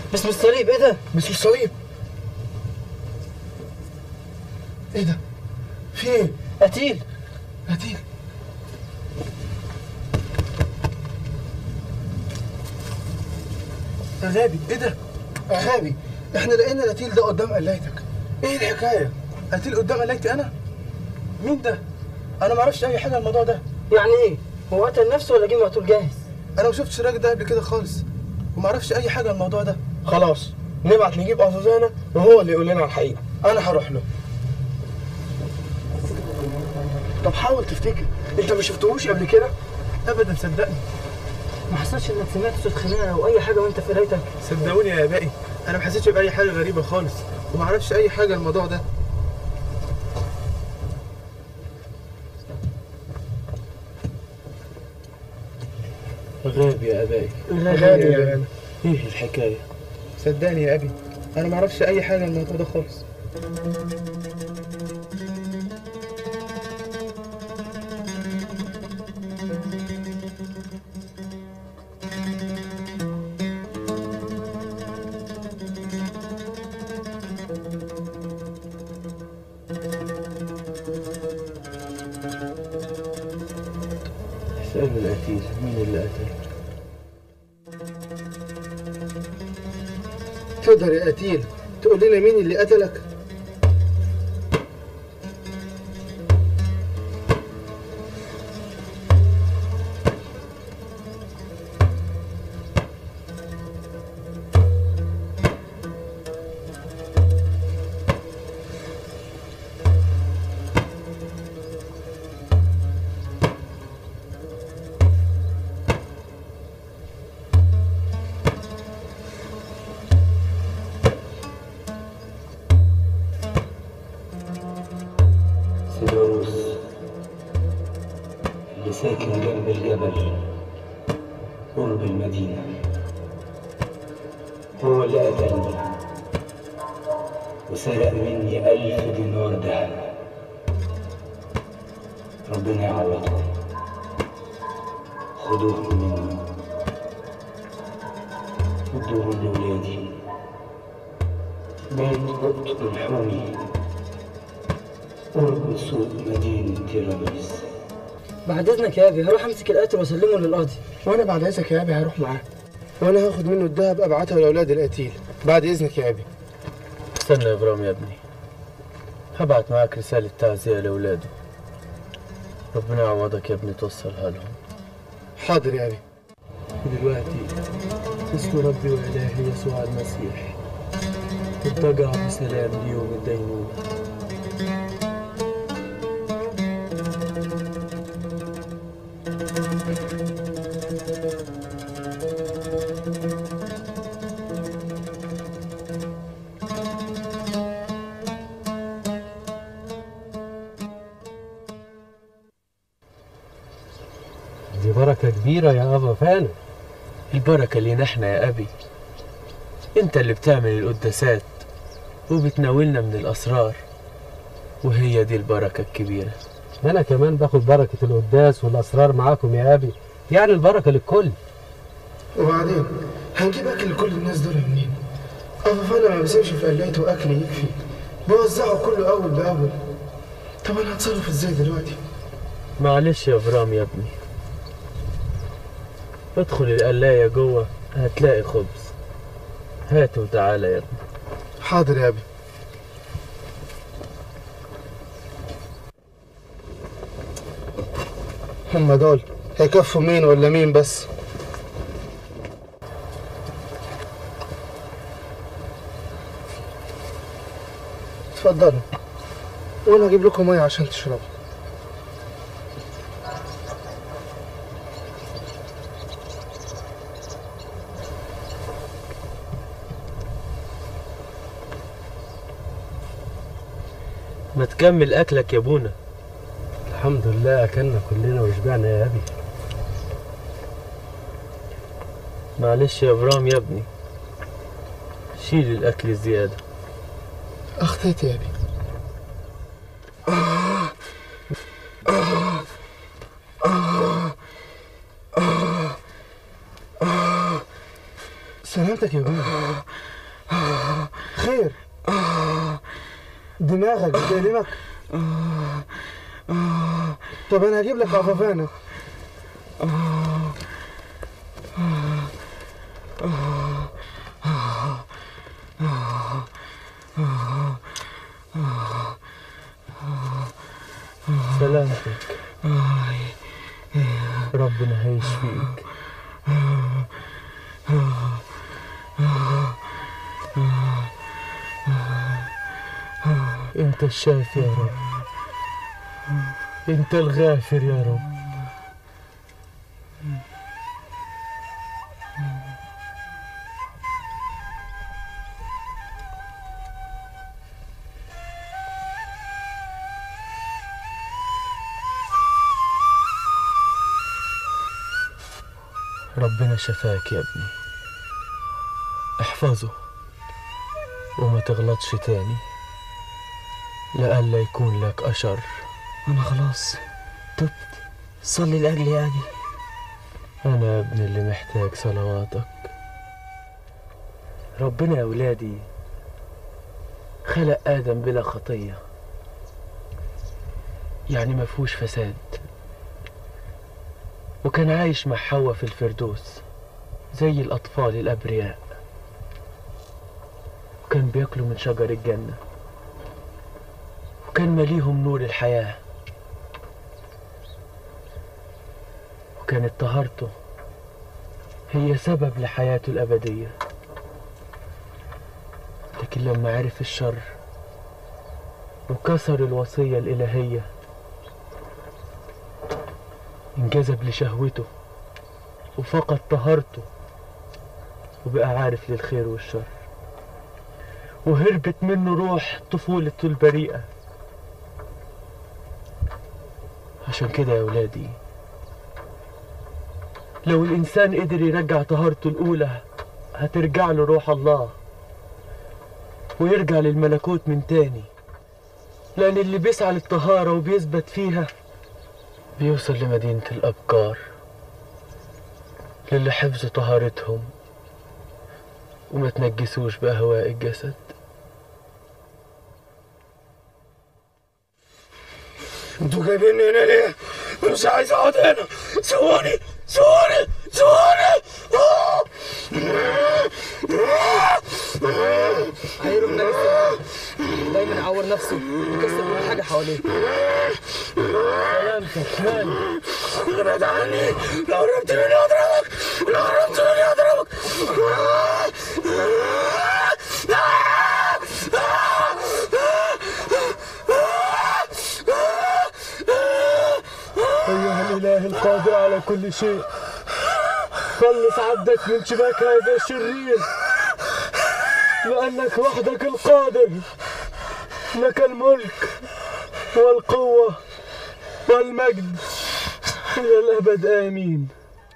باسم الصليب. ايه ده؟ باسم الصليب. ايه ده؟ في ايه؟ قتيل. قتيل. غابي. ايه ده؟ غابي، احنا لقينا القتيل ده قدام قلايتك. ايه الحكايه؟ قتيل قدام قلايتي انا؟ مين ده؟ انا ما اعرفش اي حاجه عن الموضوع ده. يعني ايه؟ هو قتل نفسه ولا جه مقتول جاهز؟ انا ما شفتش الراجل ده قبل كده خالص وما اعرفش اي حاجه عن الموضوع ده. خلاص نبعت نجيب أزازانا وهو اللي يقول لنا الحقيقه. انا هروح له. طب حاول تفتكر، انت ما شفتهوش قبل كده؟ ابدا صدقني. ما حصلش انك سمعت صوت خناقه او اي حاجه وانت في قرايتك؟ صدقوني يا باقي انا ما حسيتش باي حاجه غريبه خالص وما اعرفش اي حاجه عن الموضوع ده. غابي يا ابائي. غابي يا غالي. ايه الحكايه؟ صدقني يا ابي انا ما اعرفش اي حاجه عن الموضوع ده خالص. اسأل القتيل مين اللي قتله. تقدر يا قتيل تقول لنا مين اللي قتلك؟ سيدوروس اللي ساكن جنب الجبل قرب المدينة هو اللي قتلني وسرق مني ألف دينار ذهب. ربنا يعوضكم، خدوهم مني ودوهم لولادي. بيت قط الحومي قرب سوق مدينة تيرانيس. بعد اذنك يا ابي هروح امسك القاتل واسلمه للقاضي. وانا بعد اذنك يا ابي هروح معاه وانا هاخد منه الذهب ابعته لاولاد القتيل. بعد اذنك يا ابي. استنى يا ابرام يا ابني، هبعت معاك رسالة تعزية لأولاده. ربنا يعوضك يا ابني توصلها لهم. حاضر يا ابي. ودلوقتي اسم ربي وإلهي يسوع المسيح ارتجع بسلام ليوم الدينونة. دي بركة كبيرة يا أبا فانا. البركة لينا احنا يا أبي، انت اللي بتعمل القداسات وبتناولنا من الأسرار، وهي دي البركة الكبيرة. أنا كمان باخد بركة القداس والأسرار معاكم يا أبي، يعني البركة للكل. وبعدين هنجيب أكل لكل الناس دول منين؟ أبا فانا ما بيسيبش في قلايته أكل يكفي، بيوزعه كله أول بأول. طب أنا هتصرف إزاي دلوقتي؟ معلش يا برام يا ابني، ادخل القلاية جوه هتلاقي خبز، هاته وتعالى يا ابني. حاضر يا ابي. هم دول هيكفوا مين ولا مين بس؟ اتفضلوا وانا اجيب لكم ميه عشان تشربوا. ما تكمل أكلك يا ابونا. الحمد لله أكلنا كلنا وشبعنا يا أبي. معلش يا برام يا ابني، شيل الأكل الزيادة. أخطيت يا أبي. آه آه آه آه آه. سلامتك يا ابونا. خير؟ دماغك بتألمك؟ طب انا هجيب لك عفافانة. سلامتك، ربنا هيشفيك. انت الشافي يا رب، انت الغافر يا رب. ربنا شفاك يا ابني، احفظه وما تغلطش تاني لألا يكون لك أشر. انا خلاص تبت، صلي لاجلي يا ابي. أنا يا ابني اللي محتاج صلواتك. ربنا يا ولادي خلق آدم بلا خطية، يعني ما فيهوش فساد، وكان عايش مع حواء في الفردوس زي الأطفال الأبرياء، وكان بياكلوا من شجر الجنة، وكان مليهم نور الحياة، وكانت طهارته هي سبب لحياته الأبدية. لكن لما عرف الشر وكسر الوصية الإلهية انجذب لشهوته وفقد طهارته، وبقى عارف للخير والشر، وهربت منه روح طفولته البريئة. عشان كده يا ولادي لو الإنسان قدر يرجع طهارته الأولى هترجع له روح الله ويرجع للملكوت من تاني، لأن اللي بيسعى للطهارة وبيثبت فيها بيوصل لمدينة الأبكار، للي حفظوا طهارتهم وما تنجسوش بأهواء الجسد. انتوا جايبيني هنا ليه؟ انا مش عايز اقعد هنا. سووني سووني سووني. هيروح نفسه دايما يعور نفسه ويكسر كل حاجه حواليه. سلامتك مالك؟ ابعد عني، لو قربت مني اضربك، لو قربت مني اضربك. أيها الإله القادر على كل شيء، خلص عبدك من شباك هذا الشرير، لأنك وحدك القادر، لك الملك والقوة والمجد إلى الأبد آمين.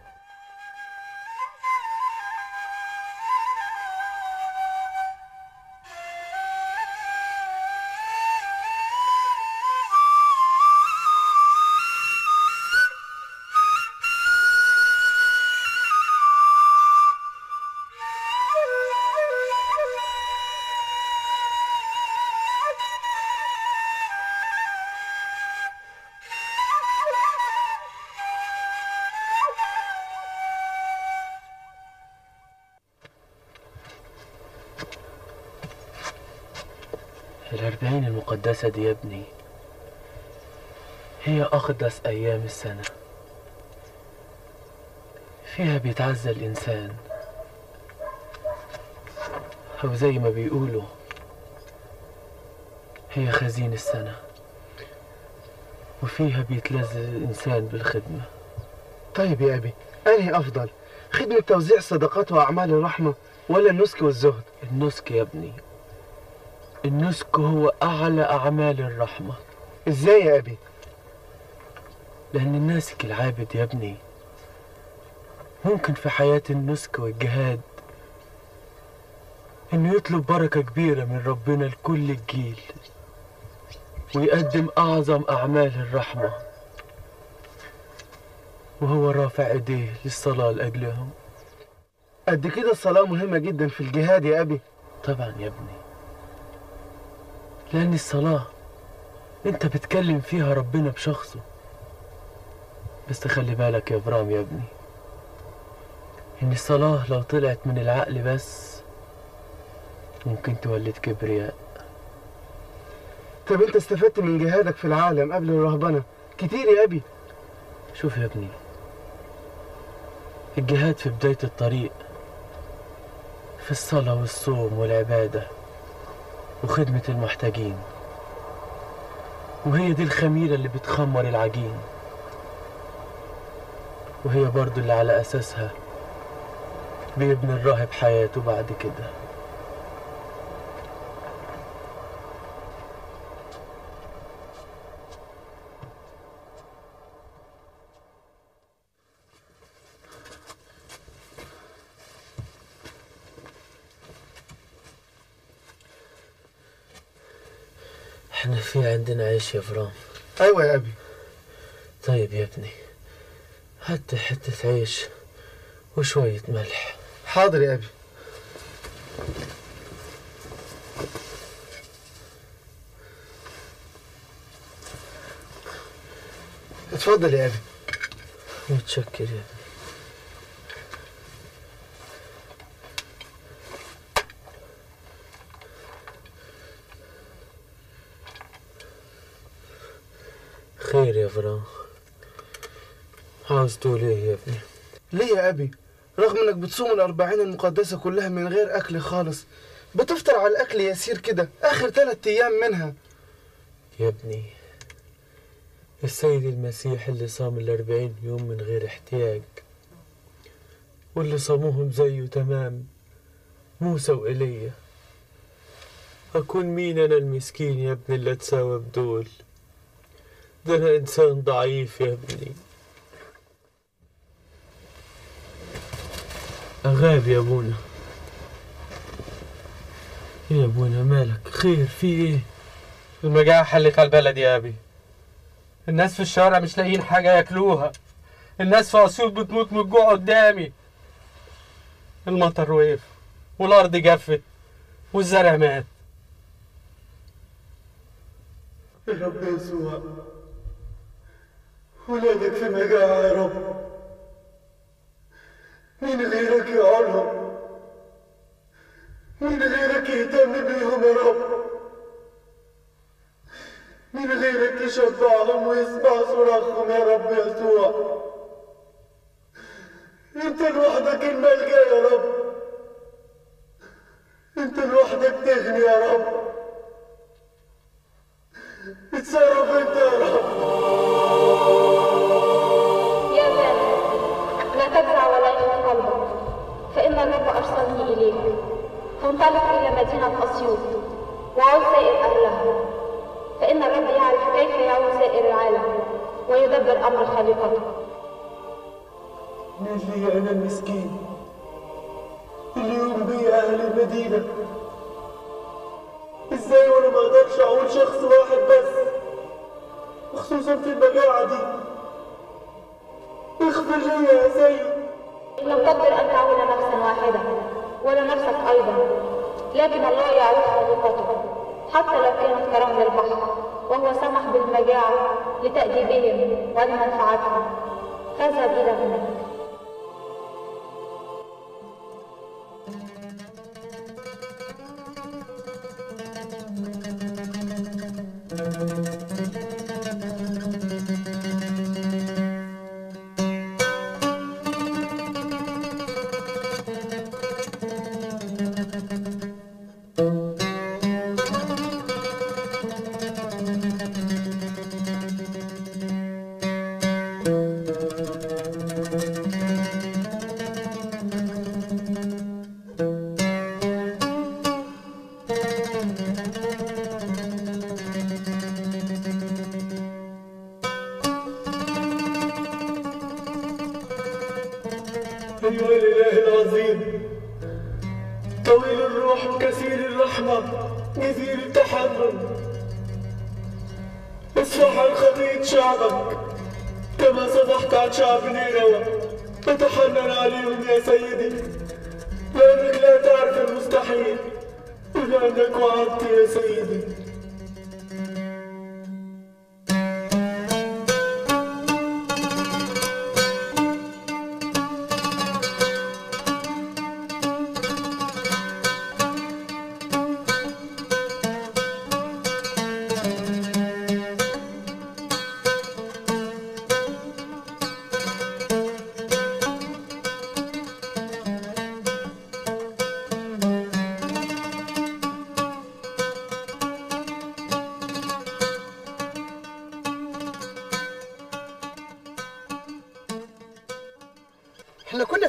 الأربعين المقدسة دي يا ابني هي أقدس أيام السنة، فيها بيتعزى الإنسان، أو زي ما بيقولوا هي خزين السنة، وفيها بيتلذذ الإنسان بالخدمة. طيب يا أبي، أنهي أفضل؟ خدمة توزيع الصدقات وأعمال الرحمة ولا النسك والزهد؟ النسك يا ابني، النسك هو أعلى أعمال الرحمة. إزاي يا أبي؟ لأن الناسك العابد يا ابني ممكن في حياة النسك والجهاد إنه يطلب بركة كبيرة من ربنا لكل الجيل، ويقدم أعظم أعمال الرحمة وهو رافع إيديه للصلاة لأجلهم. قد كده الصلاة مهمة جدا في الجهاد يا أبي. طبعا يا ابني، لأن الصلاة أنت بتكلم فيها ربنا بشخصه. بس خلي بالك يا إبرام يا ابني، إن الصلاة لو طلعت من العقل بس ممكن تولد كبرياء. طب انت استفدت من جهادك في العالم قبل الرهبنة كتير يا أبي. شوف يا ابني، الجهاد في بداية الطريق في الصلاة والصوم والعبادة وخدمة المحتاجين، وهي دي الخميرة اللي بتخمر العجين، وهي برضو اللي على أساسها بيبني الراهب حياته بعد كده. احنا في عندنا عيش يا فرام؟ ايوه يا ابي. طيب يا ابني، هات حتة عيش وشوية ملح. حاضر يا ابي. اتفضل يا ابي. متشكر يا ابني. خير يا فرام، عاوز تقول ايه يا ابني؟ ليه يا ابي؟ رغم انك بتصوم الاربعين المقدسة كلها من غير اكل خالص، بتفطر على الاكل يسير كده اخر ثلاث ايام منها. يا ابني، السيد المسيح اللي صام الاربعين يوم من غير احتياج، واللي صاموهم زيه تمام موسى وإيليا، أكون مين أنا المسكين يا ابني اللي أتساوى بدول؟ ده أنا إنسان ضعيف يا ابني. أغاب يا أبونا. يا أبونا مالك؟ خير في إيه؟ المجاعة حلت على البلد يا أبي. الناس في الشارع مش لاقيين حاجة ياكلوها. الناس في أسيوط بتموت من الجوع قدامي. المطر وقف والأرض جفت والزرع مات. يا رب يسوع، ولادك في مجاعة يا رب، مين غيرك يعولهم؟ مين غيرك يهتم بيهم يا رب؟ مين غيرك يشبعهم ويسمع صراخهم يا رب يسوع؟ انت لوحدك الملجأ يا رب، انت لوحدك تغني يا رب. اتصرف انت يا رب. يا بني، لا تجزع ولا يخف قلبك، فإن الرب أرسلني إليك. فانطلق إلى مدينة أسيوط وعود سائر أهلها، فإن الرب يعرف كيف يعود سائر العالم ويدبر أمر خليقته. مين لي أنا المسكين اللي يقوم بي أهل المدينة؟ إزاي وأنا ما أقدرش أعول شخص واحد بس، خصوصا في المجاعة دي؟ اغفر لي يا سيد. لم تقدر أن تعول نفسا واحدة ولا نفسك أيضا، لكن الله يعود خليقته حتى لو كانت كرمل البحر، وهو سمح بالمجاعة لتأديبهم ولمنفعتهم. فاذهب إلى هناك. أيها الإله العظيم، طويل الروح كثير الرحمة كثير التحنن، اصفح عن خطية شعبك كما صفحت عن شعب نينوى، وتحنن عليهم يا سيدي، لأنك لا تعرف المستحيل ولأنك وعدت يا سيدي.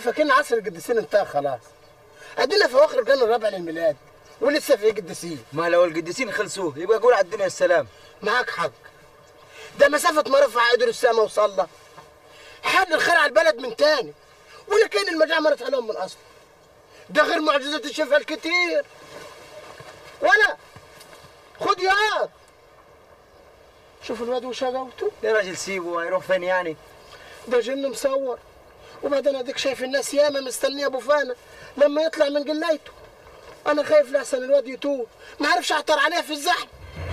فاكرين عصر القديسين انتهى خلاص. ادينا في اواخر القرن الرابع للميلاد ولسه في قديسين. ما لو القديسين خلصوا يبقى قول على الدنيا السلام. معاك حق، ده مسافة ما رفع قدر السما وصلى حل الخير على البلد من تاني، ولا كان المجاعة مرت عليهم من اصل. ده غير معجزة الشفاء الكتير. ولا خد ياض شوف الواد وشقاوته. يا راجل سيبه، هيروح فين يعني؟ ده جن مصور، وبعدين اديك شايف الناس ياما مستنيه ابو فانا لما يطلع من قلايته. انا خايف لحسن الواد يتوه ما عرفش اعطر عليه في الزحمه.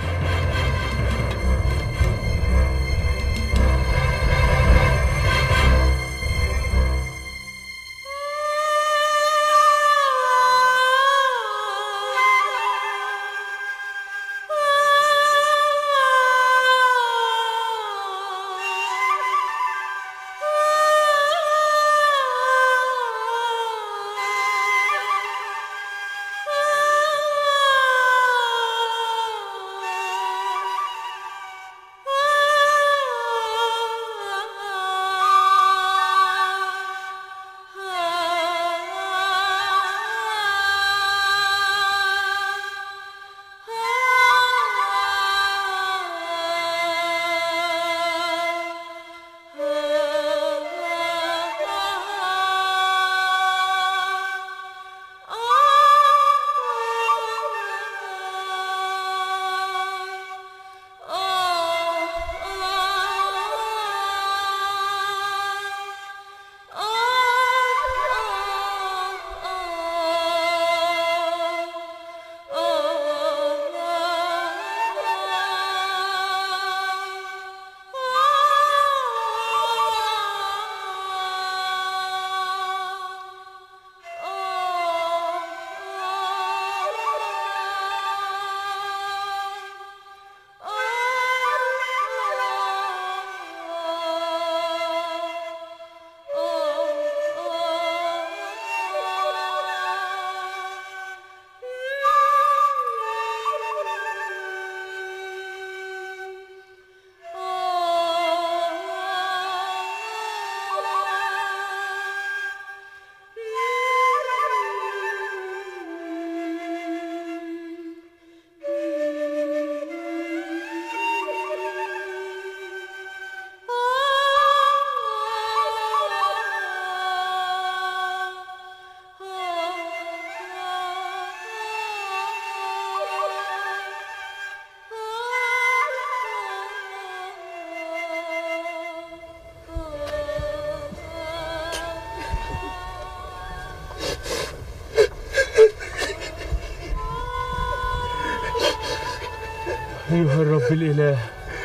أيها الرب الإله،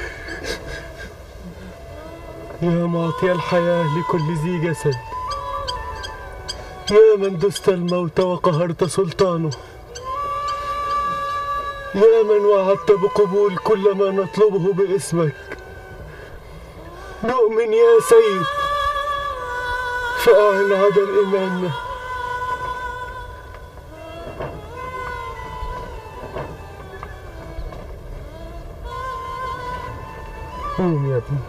يا معطي الحياة لكل ذي جسد، يا من دست الموت وقهرت سلطانه، يا من وعدت بقبول كل ما نطلبه باسمك، نؤمن يا سيد فأعن عدم إيماننا. قوم يا ابني.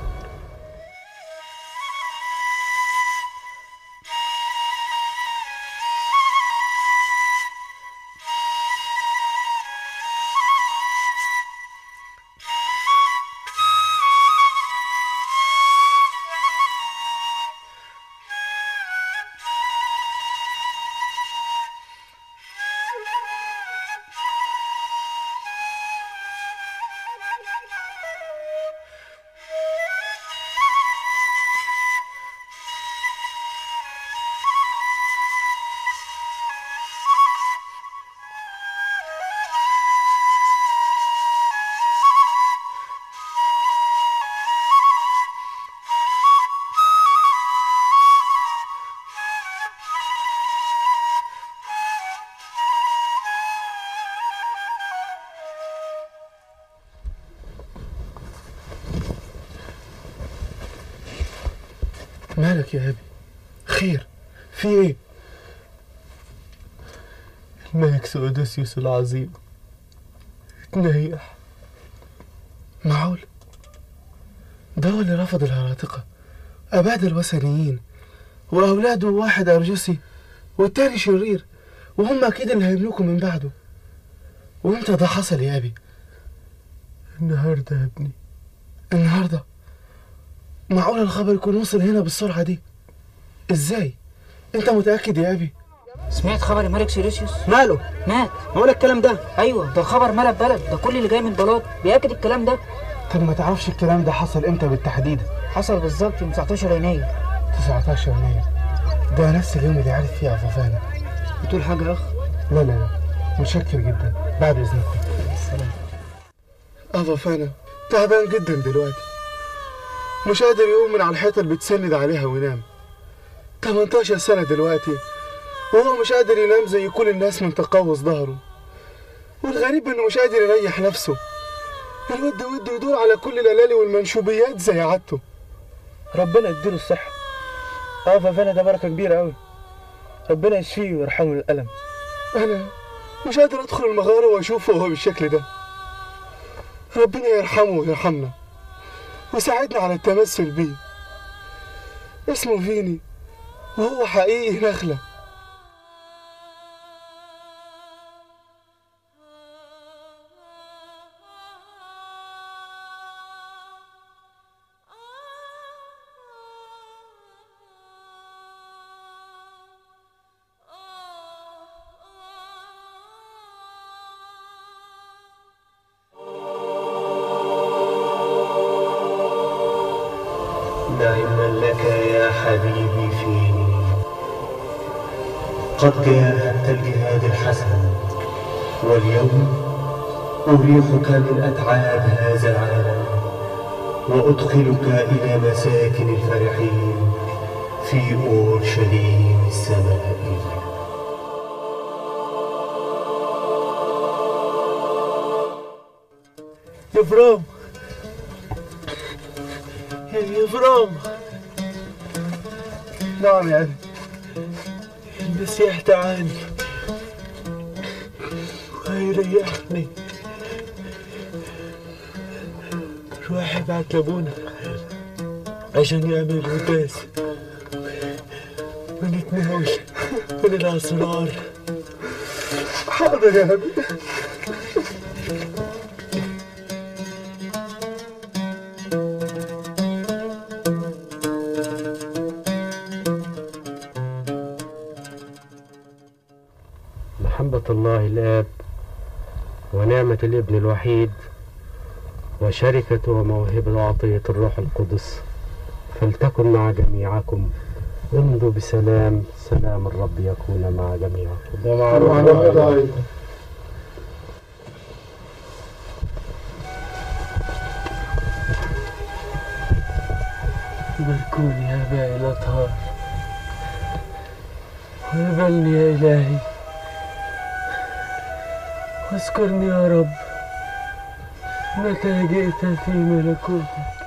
مالك يا أبي؟ خير؟ في إيه؟ الملك سودوسيوس العظيم اتنيح. معقول؟ ده هو اللي رفض الهراطقة، أباد الوثنيين، وأولاده واحد أرجسي والتاني شرير، وهم أكيد اللي هيملكوا من بعده. وإمتى ده حصل يا أبي؟ النهارده يا ابني. النهارده؟ معقول الخبر يكون وصل هنا بالسرعة دي؟ إزاي؟ أنت متأكد يا أبي؟ سمعت خبر الملك سيريسيوس؟ ماله؟ مات. هو الكلام ده؟ ايوه، ده الخبر ملا البلد، ده كل اللي جاي من البلاط بياكد الكلام ده. طب ما تعرفش الكلام ده حصل امتى بالتحديد؟ حصل بالظبط يوم تسعتاشر يناير. تسعتاشر يناير ده نفس اليوم اللي عرف فيه فافانا. بتقول حاجه يا اخ؟ لا لا لا، متشكر جدا، بعد اذنكم. السلام. فافانا تعبان جدا دلوقتي، مش قادر يقوم من على الحيطه اللي بتسند عليها وينام. تمنتاشر سنه دلوقتي وهو مش قادر ينام زي كل الناس من تقوس ظهره. والغريب انه مش قادر يريح نفسه. الواد ده وده يدور على كل الالالي والمنشوبيات زي عادته. ربنا يديله الصحه. اه فافانا ده بركه كبيره قوي، ربنا يشفيه ويرحمه من الالم. انا مش قادر ادخل المغاره واشوفه وهو بالشكل ده. ربنا يرحمه ويرحمنا وساعدنا على التمثل بيه. اسمه فيني وهو حقيقي نخله. نعما لك يا حبيبي فيني، قد جاهدت الجهاد الحسن، واليوم أريحك من أتعاب هذا العالم وأدخلك إلى مساكن الفرحين في أورشليم السمائية. يا فرام يا فرام. نعم يا أبي. المسيح تعالي وهيريحني. روح ابعت لابونا عشان يعمل القداس ونتناول من الأسرار. حاضر يا أبي. محبة الله الآب ونعمة الابن الوحيد وشركة وموهبة وعطية الروح القدس فلتكن مع جميعكم. امضوا بسلام، سلام الرب يكون مع جميعكم ومع روحك أيضا. باركوني يا آبائي الأطهار وقبلني يا إلهي واذكرني يا رب متى جئت في ملكوتك.